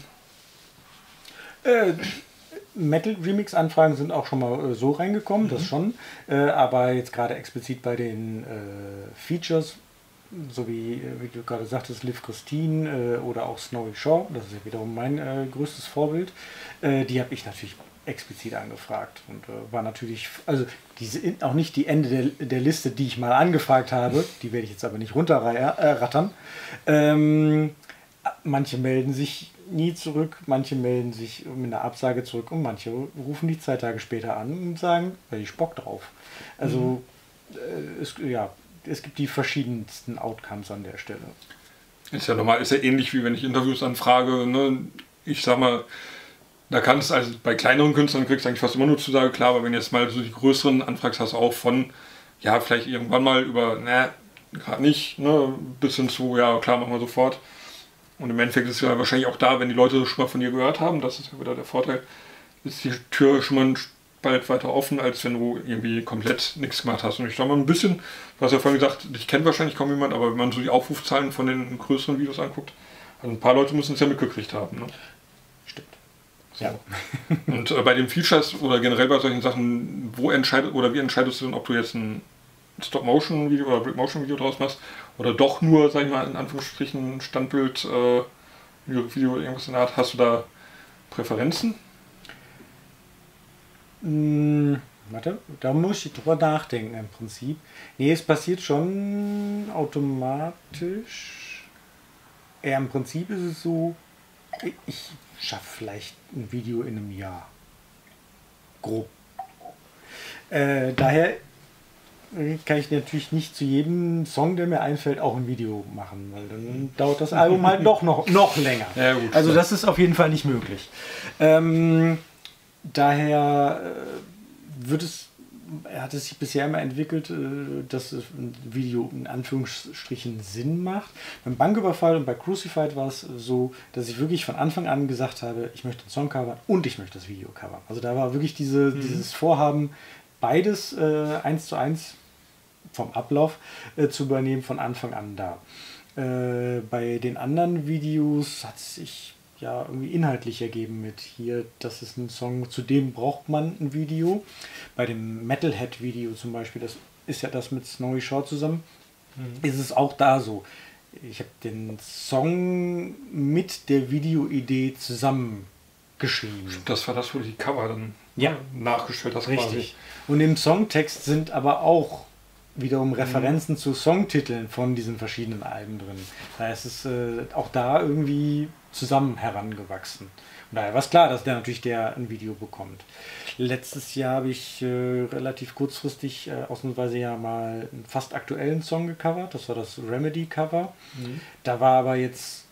Äh, Metal-Remix-Anfragen sind auch schon mal äh, so reingekommen, mhm. das schon. Äh, aber jetzt gerade explizit bei den äh, Features, so wie, wie du gerade sagtest, Liv Christine äh, oder auch Snowy Shaw, das ist ja wiederum mein äh, größtes Vorbild, äh, die habe ich natürlich explizit angefragt und äh, war natürlich, also diese auch nicht die Ende der, der Liste, die ich mal angefragt habe, die werde ich jetzt aber nicht runterrattern. Ähm, manche melden sich nie zurück, manche melden sich mit einer Absage zurück und manche rufen die zwei Tage später an und sagen, da hätte ich Bock drauf. Also mhm. äh, es, ja, es gibt die verschiedensten Outcomes an der Stelle. Ist ja normal, ist ja ähnlich wie wenn ich Interviews anfrage, ne? Ich sag mal, da kannst du, also bei kleineren Künstlern kriegst du eigentlich fast immer nur Zusage, klar, aber wenn jetzt mal so die größeren anfragst, hast du auch von, ja, vielleicht irgendwann mal über, ne, gerade nicht, ne, bis hin zu, ja, klar, machen wir sofort. Und im Endeffekt ist es ja wahrscheinlich auch da, wenn die Leute schon mal von dir gehört haben, das ist ja wieder der Vorteil, ist die Tür schon mal ein Spalt weiter offen, als wenn du irgendwie komplett nichts gemacht hast. Und ich glaube mal ein bisschen, du hast ja vorhin gesagt, dich kennt wahrscheinlich kaum jemand, aber wenn man so die Aufrufzahlen von den größeren Videos anguckt, also ein paar Leute müssen es ja mitgekriegt haben, ne? Stimmt. So. Ja. Und äh, bei den Features oder generell bei solchen Sachen, wo entscheidet oder wie entscheidest du denn, ob du jetzt ein Stop-Motion-Video oder Brick-Motion-Video draus machst oder doch nur, sag ich mal, in Anführungsstrichen Standbild, äh, Video, irgendwas in der Art, hast du da Präferenzen? Hm, warte, da muss ich drüber nachdenken im Prinzip. Nee, es passiert schon automatisch. Ja, im Prinzip ist es so, ich, ich schaffe vielleicht ein Video in einem Jahr. Grob. Äh, daher kann ich natürlich nicht zu jedem Song, der mir einfällt, auch ein Video machen, weil dann dauert das Album halt doch noch, noch länger. Ja, gut, also das ist auf jeden Fall nicht möglich. Ähm, daher äh, wird es, hat es sich bisher immer entwickelt, äh, dass ein Video in Anführungsstrichen Sinn macht. Beim Banküberfall und bei Crucified war es so, dass ich wirklich von Anfang an gesagt habe, ich möchte einen Song covern und ich möchte das Video covern. Also da war wirklich diese, mhm. dieses Vorhaben, beides äh, eins zu eins vom Ablauf äh, zu übernehmen, von Anfang an da. Äh, bei den anderen Videos hat es sich ja irgendwie inhaltlich ergeben mit hier, das ist ein Song, zu dem braucht man ein Video. Bei dem Metalhead-Video zum Beispiel, das ist ja das mit Snowy Shaw zusammen, mhm. ist es auch da so. Ich habe den Song mit der Videoidee zusammen geschrieben. Das war das, wo die Cover dann ja. nachgestellt hast. Richtig. Quasi. Und im Songtext sind aber auch wiederum Referenzen mhm. zu Songtiteln von diesen verschiedenen Alben drin. Da ist es äh, auch da irgendwie zusammen herangewachsen. Und daher war es klar, dass der natürlich der ein Video bekommt. Letztes Jahr habe ich äh, relativ kurzfristig äh, ausnahmsweise ja mal einen fast aktuellen Song gecovert. Das war das Remedy-Cover. Mhm. Da war aber jetzt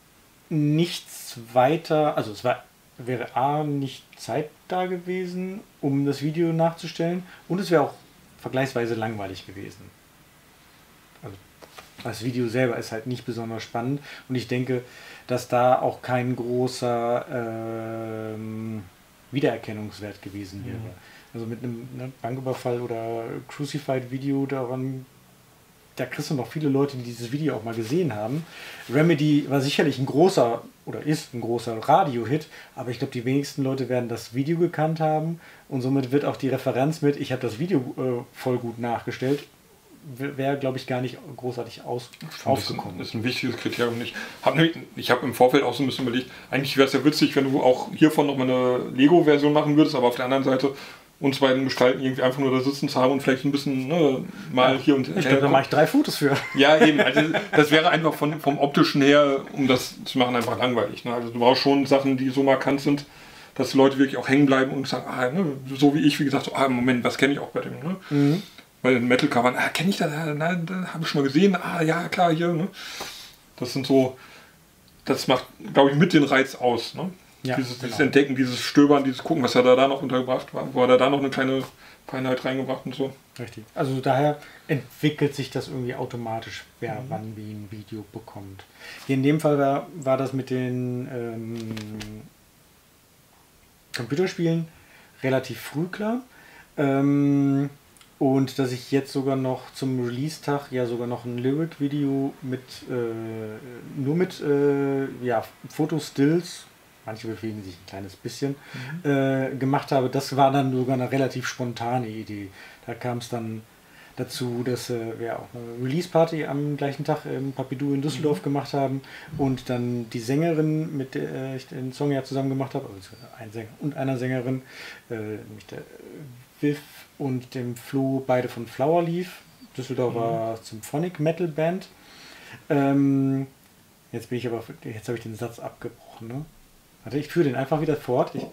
nichts weiter, also es war wäre A, nicht Zeit da gewesen, um das Video nachzustellen, und es wäre auch vergleichsweise langweilig gewesen. Also das Video selber ist halt nicht besonders spannend, und ich denke, dass da auch kein großer ähm, Wiedererkennungswert gewesen wäre. Mhm. Also mit einem ne, Banküberfall oder Crucified Video daran, da kriegst du noch viele Leute, die dieses Video auch mal gesehen haben. Remedy war sicherlich ein großer, oder ist ein großer Radio-Hit, aber ich glaube, die wenigsten Leute werden das Video gekannt haben, und somit wird auch die Referenz mit, ich habe das Video äh, voll gut nachgestellt, wäre, glaube ich, gar nicht großartig aus, aufgekommen. Das ist ein wichtiges Kriterium. Ich habe ich hab im Vorfeld auch so ein bisschen überlegt, eigentlich wäre es ja witzig, wenn du auch hiervon nochmal eine Lego-Version machen würdest, aber auf der anderen Seite uns beiden Gestalten irgendwie einfach nur da sitzen zu haben und vielleicht ein bisschen ne, mal ja, hier und ich glaube, da mache ich drei Fotos für. Ja, eben. Also das wäre einfach von, vom optischen her, um das zu machen, einfach langweilig. Ne? Also du brauchst schon Sachen, die so markant sind, dass die Leute wirklich auch hängen bleiben und sagen, ah, ne, so wie ich, wie gesagt, so, ah, Moment, was kenne ich auch bei dem. Ne? Mhm. Bei den Metal-Covern, ah, kenne ich das? Ah, na, da habe ich schon mal gesehen. Ah, ja, klar, hier. Ne? Das sind so, das macht, glaube ich, mit den Reiz aus. Ne? Ja, dieses, genau. dieses Entdecken, dieses Stöbern, dieses Gucken, was er da, da noch untergebracht war, wo er da noch eine kleine Feinheit reingebracht und so. Richtig. Also daher entwickelt sich das irgendwie automatisch, wer mhm. wann wie ein Video bekommt. Hier in dem Fall war, war das mit den ähm, Computerspielen relativ früh klar. Ähm, und dass ich jetzt sogar noch zum Release-Tag ja sogar noch ein Lyric-Video mit äh, nur mit äh, ja, Fotostills, manche bewegen sich ein kleines bisschen, mhm. äh, gemacht habe. Das war dann sogar eine relativ spontane Idee. Da kam es dann dazu, dass äh, wir auch eine Release-Party am gleichen Tag im Papidou in Düsseldorf mhm. gemacht haben und dann die Sängerin, mit der ich den Song ja zusammen gemacht habe, also ein Sänger und einer Sängerin, äh, nämlich der Viv und dem Flo, beide von Flower Leaf, Düsseldorfer mhm. Symphonic Metal Band. Ähm, jetzt bin ich aber, jetzt habe ich den Satz abgebrochen, ne? Warte, ich führe den einfach wieder fort. Ich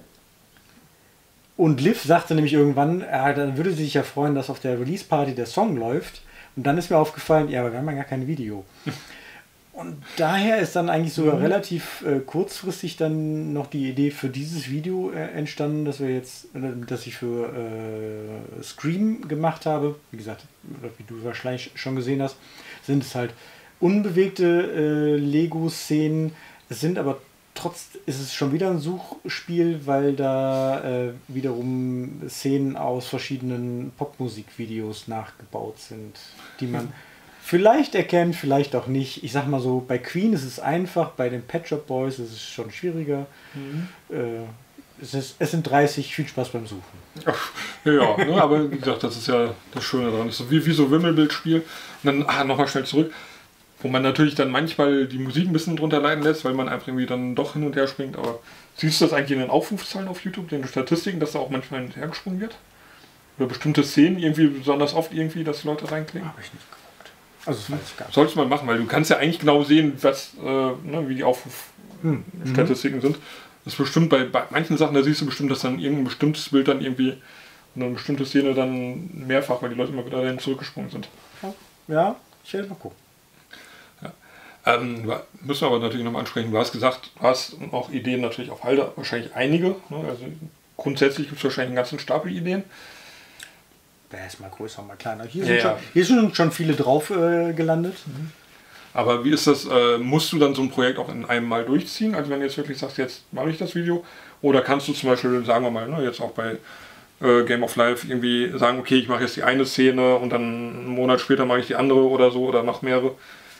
und Liv sagte nämlich irgendwann, ja, dann würde sie sich ja freuen, dass auf der Release-Party der Song läuft. Und dann ist mir aufgefallen, ja, aber wir haben ja gar kein Video. Und daher ist dann eigentlich sogar mhm. relativ äh, kurzfristig dann noch die Idee für dieses Video äh, entstanden, dass wir jetzt, äh, dass ich für äh, Scream gemacht habe. Wie gesagt, oder wie du wahrscheinlich schon gesehen hast, sind es halt unbewegte äh, Lego-Szenen. Es sind aber trotz ist es schon wieder ein Suchspiel, weil da äh, wiederum Szenen aus verschiedenen Popmusikvideos nachgebaut sind, die man vielleicht erkennt, vielleicht auch nicht. Ich sag mal so, bei Queen ist es einfach, bei den Pet Shop Boys ist es schon schwieriger. Mhm. Äh, es, ist, es sind dreißig, viel Spaß beim Suchen. Ach, ja, ne, aber wie gesagt, das ist ja das Schöne daran. Das ist so wie, wie so Wimmelbildspiel. Und dann, ah, nochmal schnell zurück. Wo man natürlich dann manchmal die Musik ein bisschen drunter leiden lässt, weil man einfach irgendwie dann doch hin und her springt. Aber siehst du das eigentlich in den Aufrufzahlen auf YouTube, in den Statistiken, dass da auch manchmal hin und her gesprungen wird? Oder bestimmte Szenen irgendwie besonders oft irgendwie, dass Leute reinklicken? Habe ich nicht geguckt. Also das weiß ich gar nicht. Solltest du mal machen, weil du kannst ja eigentlich genau sehen, was, äh, ne, wie die Aufrufstatistiken mhm. sind. Das ist bestimmt bei, bei manchen Sachen, da siehst du bestimmt, dass dann irgendein bestimmtes Bild dann irgendwie und eine bestimmte Szene dann mehrfach, weil die Leute immer wieder dahin zurückgesprungen sind. Ja, ich werde mal gucken. Ja. Ähm, müssen wir aber natürlich nochmal ansprechen. Du hast gesagt, du hast auch Ideen natürlich auf Halde, wahrscheinlich einige. Ne? Also grundsätzlich gibt es wahrscheinlich einen ganzen Stapel Ideen. Der ist mal größer, mal kleiner. Hier ja, sind, ja. Schon, hier sind schon viele drauf äh, gelandet. Mhm. Aber wie ist das, äh, musst du dann so ein Projekt auch in einem Mal durchziehen? Also wenn du jetzt wirklich sagst, jetzt mache ich das Video. Oder kannst du zum Beispiel, sagen wir mal, ne, jetzt auch bei äh, Game of Life irgendwie sagen, okay, ich mache jetzt die eine Szene und dann einen Monat später mache ich die andere oder so oder mache mehrere?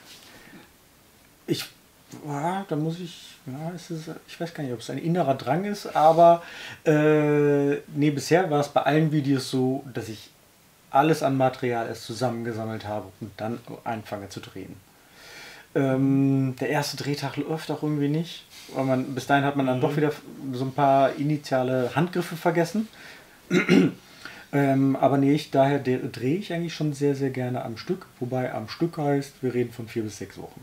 Ich, ja, da muss ich, ja, es ist, ich weiß gar nicht, ob es ein innerer Drang ist, aber äh, nee, bisher war es bei allen Videos so, dass ich alles an Material erst zusammengesammelt habe und dann anfange zu drehen. Ähm, der erste Drehtag läuft auch irgendwie nicht, weil man, bis dahin hat man dann mhm. doch wieder so ein paar initiale Handgriffe vergessen. ähm, aber nee, ich, daher drehe ich eigentlich schon sehr, sehr gerne am Stück, wobei am Stück heißt, wir reden von vier bis sechs Wochen.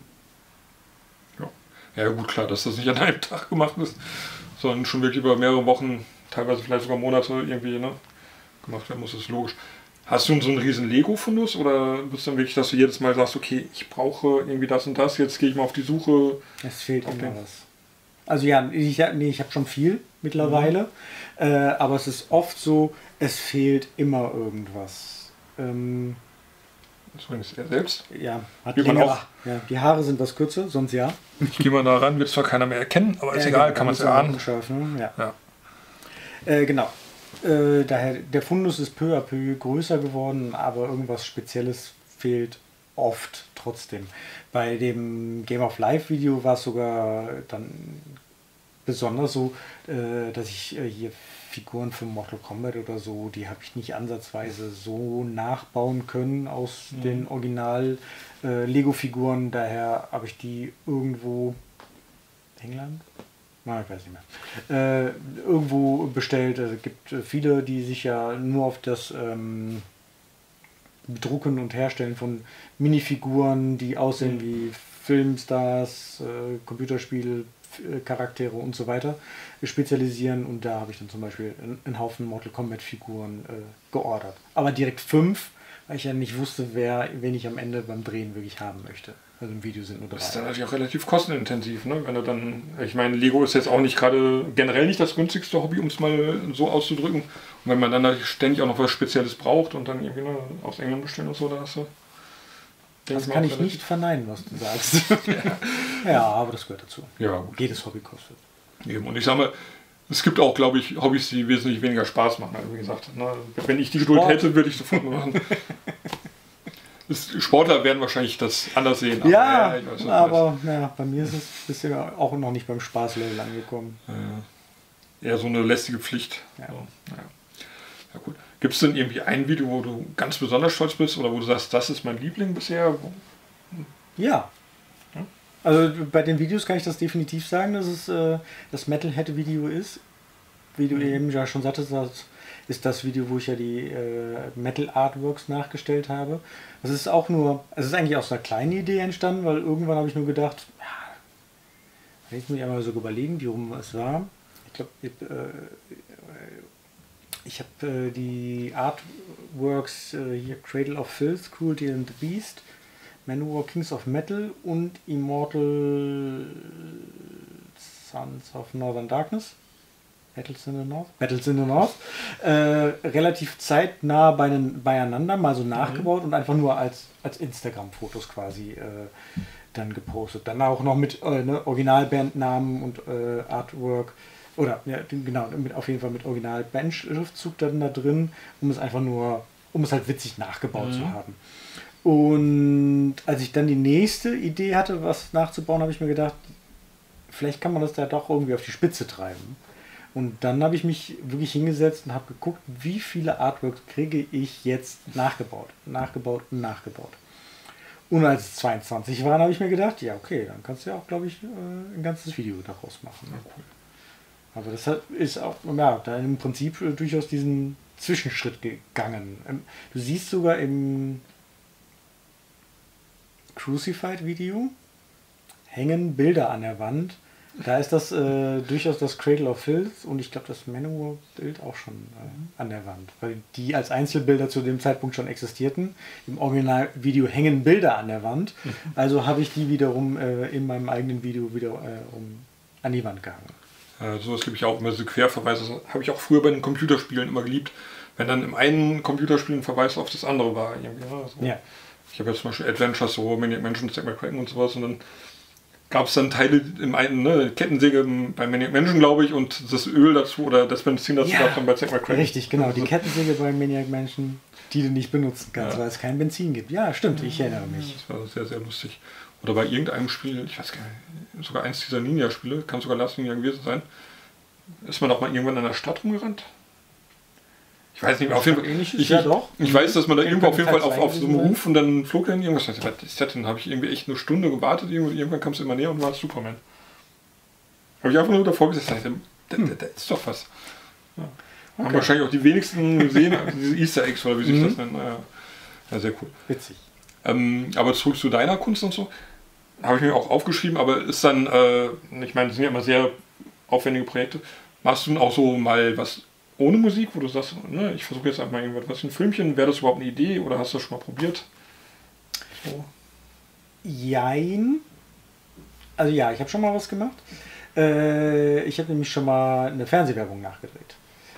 Ja, ja gut, klar, dass das nicht an einem Tag gemacht ist, sondern schon wirklich über mehrere Wochen, teilweise vielleicht sogar Monate irgendwie ne, gemacht werden muss, ist logisch. Hast du so einen riesen Lego-Fundus oder bist du dann wirklich, dass du jedes Mal sagst, okay, ich brauche irgendwie das und das, jetzt gehe ich mal auf die Suche? Es fehlt immer was. Also ja, ich, nee, ich habe schon viel mittlerweile, mhm. äh, aber es ist oft so, es fehlt immer irgendwas. Ähm, das übrigens er selbst? Ja, hat länger, auch. Ja, die Haare sind was kürzer, sonst ja. Ich gehe mal da ran, wird zwar keiner mehr erkennen, aber ist ja, egal, kann man es ja ahnen. Ne? Ja. Ja. Äh, genau. Äh, daher, der Fundus ist peu à peu größer geworden, aber irgendwas Spezielles fehlt oft trotzdem. Bei dem Game of Life Video war es sogar dann besonders so, äh, dass ich äh, hier Figuren für Mortal Kombat oder so, die habe ich nicht ansatzweise so nachbauen können aus mhm. den Original äh, Lego-Figuren. Daher habe ich die irgendwo England? Nein, ich weiß nicht mehr. Äh, irgendwo bestellt. Es gibt viele, die sich ja nur auf das ähm, Drucken und Herstellen von Minifiguren, die aussehen mhm. wie Filmstars, äh, Computerspiel, äh, Charaktere und so weiter, spezialisieren. Und da habe ich dann zum Beispiel einen, einen Haufen Mortal Kombat Figuren äh, geordert. Aber direkt fünf, weil ich ja nicht wusste, wer, wen ich am Ende beim Drehen wirklich haben möchte. Also im Video sind nur drei. Das ist dann natürlich auch relativ kostenintensiv, ne? Wenn du dann, ich meine, Lego ist jetzt auch nicht gerade generell nicht das günstigste Hobby, um es mal so auszudrücken. Und wenn man dann ständig auch noch was Spezielles braucht und dann irgendwie ne, aus England bestellen und so, dann hast du. Das kann ich nicht verneinen, was du sagst. ja. ja, aber das gehört dazu. Ja, gut. Jedes Hobby kostet. Eben. Und ich sage mal, es gibt auch, glaube ich, Hobbys, die wesentlich weniger Spaß machen. Also wie gesagt, ne? Wenn ich die Geduld Sport. hätte, würde ich sofort machen. Sportler werden wahrscheinlich das anders sehen. Aber ja, ja weiß, aber ja, bei mir ist es bisher auch noch nicht beim Spaßlevel angekommen. Ja, eher so eine lästige Pflicht. Ja. So, ja. Ja, gut. Gibt es denn irgendwie ein Video, wo du ganz besonders stolz bist oder wo du sagst, das ist mein Liebling bisher? Ja. ja? Also bei den Videos kann ich das definitiv sagen, dass es äh, das Metalhead-Video ist. Wie du mhm. eben ja schon sagtest, das ist das Video, wo ich ja die äh, Metal-Artworks nachgestellt habe. Das ist auch nur, es ist eigentlich aus einer kleinen Idee entstanden, weil irgendwann habe ich nur gedacht, ja, jetzt muss ich einmal so überlegen, wie rum es war. Ich glaube, ich, äh, ich habe äh, die Artworks äh, hier Cradle of Filth, Cruelty and the Beast, Manowar Kings of Metal und Immortal Sons of Northern Darkness. Battles in the North, Battles in the North, äh, relativ zeitnah beien, beieinander, mal so nachgebaut mhm. und einfach nur als, als Instagram-Fotos quasi äh, dann gepostet. Dann auch noch mit äh, ne, Originalbandnamen und äh, Artwork, oder ja, genau, mit, auf jeden Fall mit Original-Band-Schriftzug dann da drin, um es einfach nur, um es halt witzig nachgebaut mhm. zu haben. Und als ich dann die nächste Idee hatte, was nachzubauen, habe ich mir gedacht, vielleicht kann man das da doch irgendwie auf die Spitze treiben. Und dann habe ich mich wirklich hingesetzt und habe geguckt, wie viele Artworks kriege ich jetzt nachgebaut, nachgebaut und nachgebaut. Und als es zweiundzwanzig waren, habe ich mir gedacht, ja okay, dann kannst du ja auch, glaube ich, ein ganzes Video daraus machen. Ja, cool. Aber das hat, ist auch, ja, da im Prinzip durchaus diesen Zwischenschritt gegangen. Du siehst sogar im Crucified-Video hängen Bilder an der Wand. Da ist das äh, durchaus das Cradle of Filth und ich glaube das Manowar-Bild auch schon äh, an der Wand, weil die als Einzelbilder zu dem Zeitpunkt schon existierten. Im Originalvideo hängen Bilder an der Wand, also habe ich die wiederum äh, in meinem eigenen Video wieder äh, um, an die Wand gehangen. Ja, sowas liebe ich auch immer, so Querverweise. Das habe ich auch früher bei den Computerspielen immer geliebt, wenn dann im einen Computerspiel ein Verweis auf das andere war. Irgendwie, ja, so. Ja. Ich habe jetzt zum Beispiel Adventures, so Maniac Mansion, Zack McCracken und sowas und dann gab es dann Teile im einen, ne, Kettensäge bei Maniac Mansion, glaube ich, und das Öl dazu oder das Benzin dazu ja, gab es dann bei Zack McCracken. Richtig, genau, die Kettensäge bei Maniac Mansion, die du nicht benutzen kannst, ja. weil es kein Benzin gibt. Ja, stimmt, ich erinnere mich. Das war sehr, sehr lustig. Oder bei irgendeinem Spiel, ich weiß gar nicht, sogar eins dieser Ninja-Spiele, kann sogar Last Ninja gewesen sein, ist man auch mal irgendwann in der Stadt rumgerannt. Ich weiß nicht mehr, auf jeden Fall. Ich, ja, doch. ich weiß, dass man da irgendwo auf jeden Fall auf, auf so einem Ruf und dann flog dann irgendwas. Was ist das denn? Da habe ich irgendwie echt eine Stunde gewartet, irgendwann kam es immer näher und war Superman. Habe ich einfach nur davor gesagt, da, da, da ist doch was. Ja. Okay. Haben wahrscheinlich auch die wenigsten gesehen, diese Easter Eggs oder wie sich mhm. das nennt. Naja. Ja, sehr cool. Witzig. Ähm, aber zurück zu deiner Kunst und so, habe ich mir auch aufgeschrieben, aber ist dann, äh, ich meine, das sind ja immer sehr aufwendige Projekte. Machst du denn auch so mal was ohne Musik, wo du sagst, ne, ich versuche jetzt einfach mal irgendwas, was ein Filmchen, wäre das überhaupt eine Idee oder hast du das schon mal probiert? So. Jein. Also ja, ich habe schon mal was gemacht. Äh, ich habe nämlich schon mal eine Fernsehwerbung nachgedreht.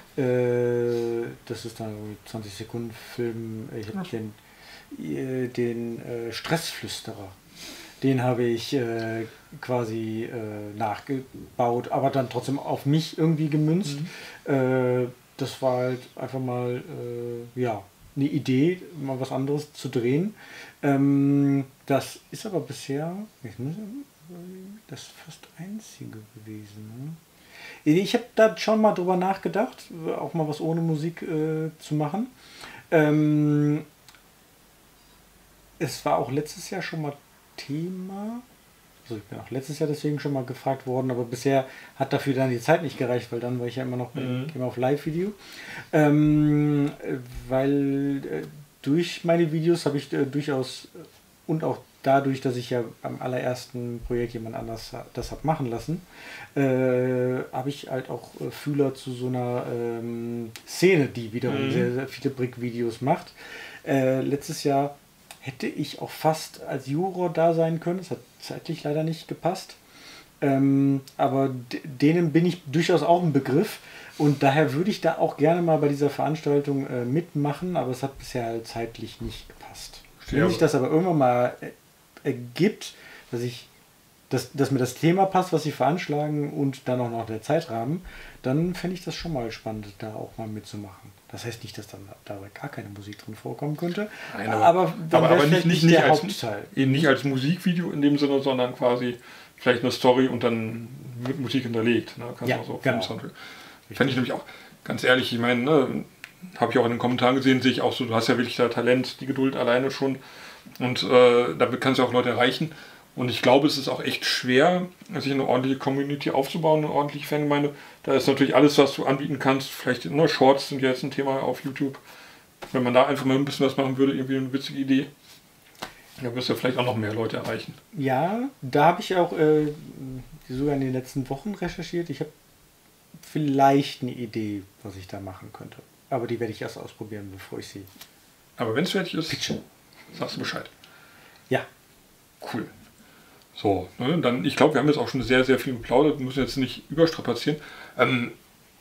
Äh, das ist dann ein zwanzig Sekunden Film. Ich habe ja. den, den äh, Stressflüsterer. Den habe ich äh, quasi äh, nachgebaut, aber dann trotzdem auf mich irgendwie gemünzt. Mhm. Äh, das war halt einfach mal äh, ja, eine Idee, mal was anderes zu drehen. Ähm, das ist aber bisher, ich muss, das ist fast einzige gewesen. Ne? Ich habe da schon mal drüber nachgedacht, auch mal was ohne Musik äh, zu machen. Ähm, es war auch letztes Jahr schon mal Thema. Also ich bin auch letztes Jahr deswegen schon mal gefragt worden, aber bisher hat dafür dann die Zeit nicht gereicht, weil dann war ich ja immer noch mhm. immer auf Live-Video. Ähm, weil äh, durch meine Videos habe ich äh, durchaus und auch dadurch, dass ich ja am allerersten Projekt jemand anders das habe machen lassen, äh, habe ich halt auch äh, Fühler zu so einer ähm, Szene, die wiederum mhm. sehr, sehr viele Brick-Videos macht. Äh, letztes Jahr hätte ich auch fast als Juror da sein können. Es hat zeitlich leider nicht gepasst. Ähm, aber denen bin ich durchaus auch ein Begriff. Und daher würde ich da auch gerne mal bei dieser Veranstaltung äh, mitmachen. Aber es hat bisher halt zeitlich nicht gepasst. Ja, wenn sich das aber irgendwann mal ergibt, dass, ich, dass, dass mir das Thema passt, was sie veranschlagen und dann auch noch der Zeitrahmen, dann fände ich das schon mal spannend, da auch mal mitzumachen. Das heißt nicht, dass dann dabei gar keine Musik drin vorkommen könnte. Nein, aber aber, aber, aber nicht, nicht, nicht, der als, Hauptteil. Eben nicht als Musikvideo in dem Sinne, sondern quasi vielleicht eine Story und dann mit Musik hinterlegt. Ne? Kannst ja, du auch so genau. Fände ich nämlich auch, ganz ehrlich, ich meine, ne, habe ich auch in den Kommentaren gesehen, sehe ich auch so, du hast ja wirklich da Talent, die Geduld alleine schon und äh, damit kannst du auch Leute erreichen. Und ich glaube, es ist auch echt schwer, sich eine ordentliche Community aufzubauen, eine ordentliche Fangemeinde. Da ist natürlich alles, was du anbieten kannst. Vielleicht ne, Shorts sind ja jetzt ein Thema auf YouTube. Wenn man da einfach mal ein bisschen was machen würde, irgendwie eine witzige Idee, dann wirst du vielleicht auch noch mehr Leute erreichen. Ja, da habe ich auch äh, sogar in den letzten Wochen recherchiert. Ich habe vielleicht eine Idee, was ich da machen könnte. Aber die werde ich erst ausprobieren, bevor ich sie... Aber wenn es fertig ist, pitche. Sagst du Bescheid. Ja. Cool. So, ne, dann, ich glaube, wir haben jetzt auch schon sehr, sehr viel geplaudert, wir müssen jetzt nicht überstrapazieren. Ähm,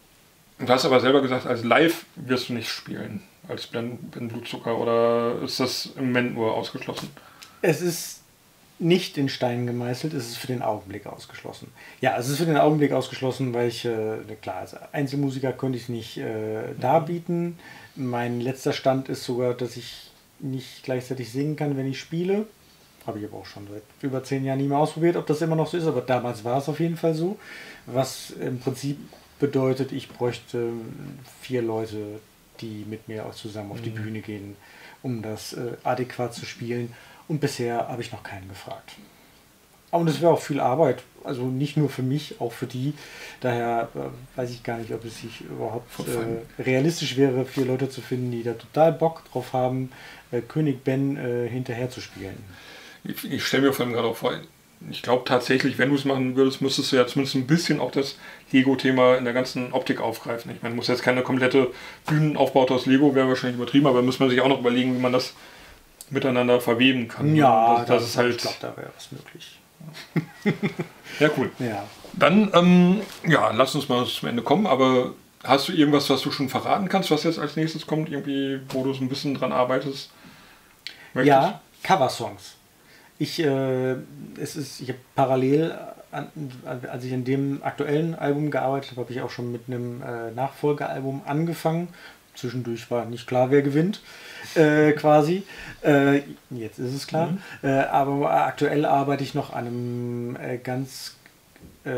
du hast aber selber gesagt, als Live wirst du nicht spielen, als Ben, Ben Blutzucker, oder ist das im Moment nur ausgeschlossen? Es ist nicht in Stein gemeißelt, es ist für den Augenblick ausgeschlossen. Ja, es ist für den Augenblick ausgeschlossen, weil ich, äh, klar, als Einzelmusiker könnte ich es nicht äh, darbieten. Mein letzter Stand ist sogar, dass ich nicht gleichzeitig singen kann, wenn ich spiele. Habe ich aber auch schon seit über zehn Jahren nie mehr ausprobiert, ob das immer noch so ist, aber damals war es auf jeden Fall so. Was im Prinzip bedeutet, ich bräuchte vier Leute, die mit mir auch zusammen auf die Bühne gehen, um das äh, adäquat zu spielen. Und bisher habe ich noch keinen gefragt. Und es wäre auch viel Arbeit, also nicht nur für mich, auch für die. Daher äh, weiß ich gar nicht, ob es sich überhaupt äh, realistisch wäre, vier Leute zu finden, die da total Bock drauf haben, äh, König Ben äh, hinterher zu spielen. Ich, ich stelle mir vor allem gerade auch vor, ich glaube tatsächlich, wenn du es machen würdest, müsstest du ja zumindest ein bisschen auch das Lego-Thema in der ganzen Optik aufgreifen. Ich meine, muss jetzt keine komplette Bühnenaufbaut aus Lego, wäre wahrscheinlich übertrieben, aber muss man sich auch noch überlegen, wie man das miteinander verweben kann. Ja, das, das ist halt. Ich glaube, da wäre was möglich. Ja, cool. Ja. Dann, ähm, ja, lass uns mal zum Ende kommen, aber hast du irgendwas, was du schon verraten kannst, was jetzt als nächstes kommt, irgendwie, wo du so ein bisschen dran arbeitest? Möchtest? Ja, Coversongs. Ich, äh, es ist, ich habe parallel, an, als ich an dem aktuellen Album gearbeitet habe, habe ich auch schon mit einem äh, Nachfolgealbum angefangen. Zwischendurch war nicht klar, wer gewinnt, äh, quasi. Äh, jetzt ist es klar. Mhm. Äh, aber aktuell arbeite ich noch an einem äh, ganz, äh,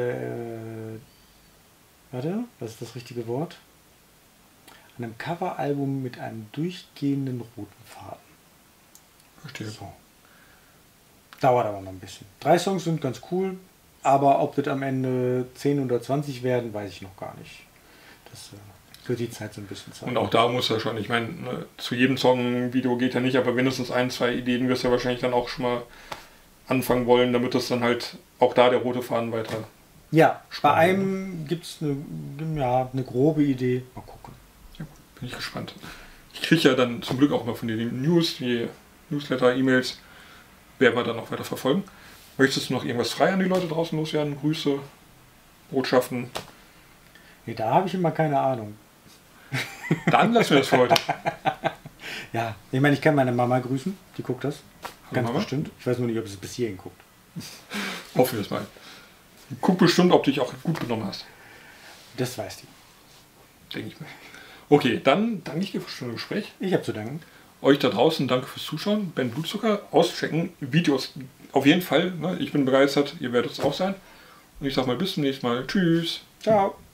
warte, was ist das richtige Wort? An einem Coveralbum mit einem durchgehenden roten Faden. Verstehe. So. Dauert aber noch ein bisschen. Drei Songs sind ganz cool, aber ob das am Ende zehn oder zwanzig werden, weiß ich noch gar nicht. Das äh, wird die Zeit so ein bisschen zeigen. Und auch da muss ja schon, ich meine, ne, zu jedem Song ein Video geht ja nicht, aber mindestens ein, zwei Ideen wirst du ja wahrscheinlich dann auch schon mal anfangen wollen, damit das dann halt auch da der rote Faden weiter. Ja, bei einem gibt es eine, ja, eine grobe Idee. Mal gucken. Ja, bin ich gespannt. Ich kriege ja dann zum Glück auch mal von dir die News, die Newsletter, E-Mails. Werden wir dann noch weiter verfolgen. Möchtest du noch irgendwas frei an die Leute draußen loswerden? Grüße, Botschaften? Nee, da habe ich immer keine Ahnung. Dann lassen wir das für heute. Ja, ich meine, ich kann meine Mama grüßen. Die guckt das. Hallo Ganz Mama? bestimmt. Ich weiß nur nicht, ob sie es bis hierhin guckt. Hoffen wir es mal. Guck bestimmt, ob du dich auch gut genommen hast. Das weiß die. Denke ich mal. Okay, dann danke ich dir für das schöne Gespräch. Ich habe zu danken. Euch da draußen danke fürs Zuschauen. Ben Blutzucker, auschecken. Videos auf jeden Fall. Ne? Ich bin begeistert. Ihr werdet es auch sein. Und ich sage mal bis zum nächsten Mal. Tschüss. Ciao.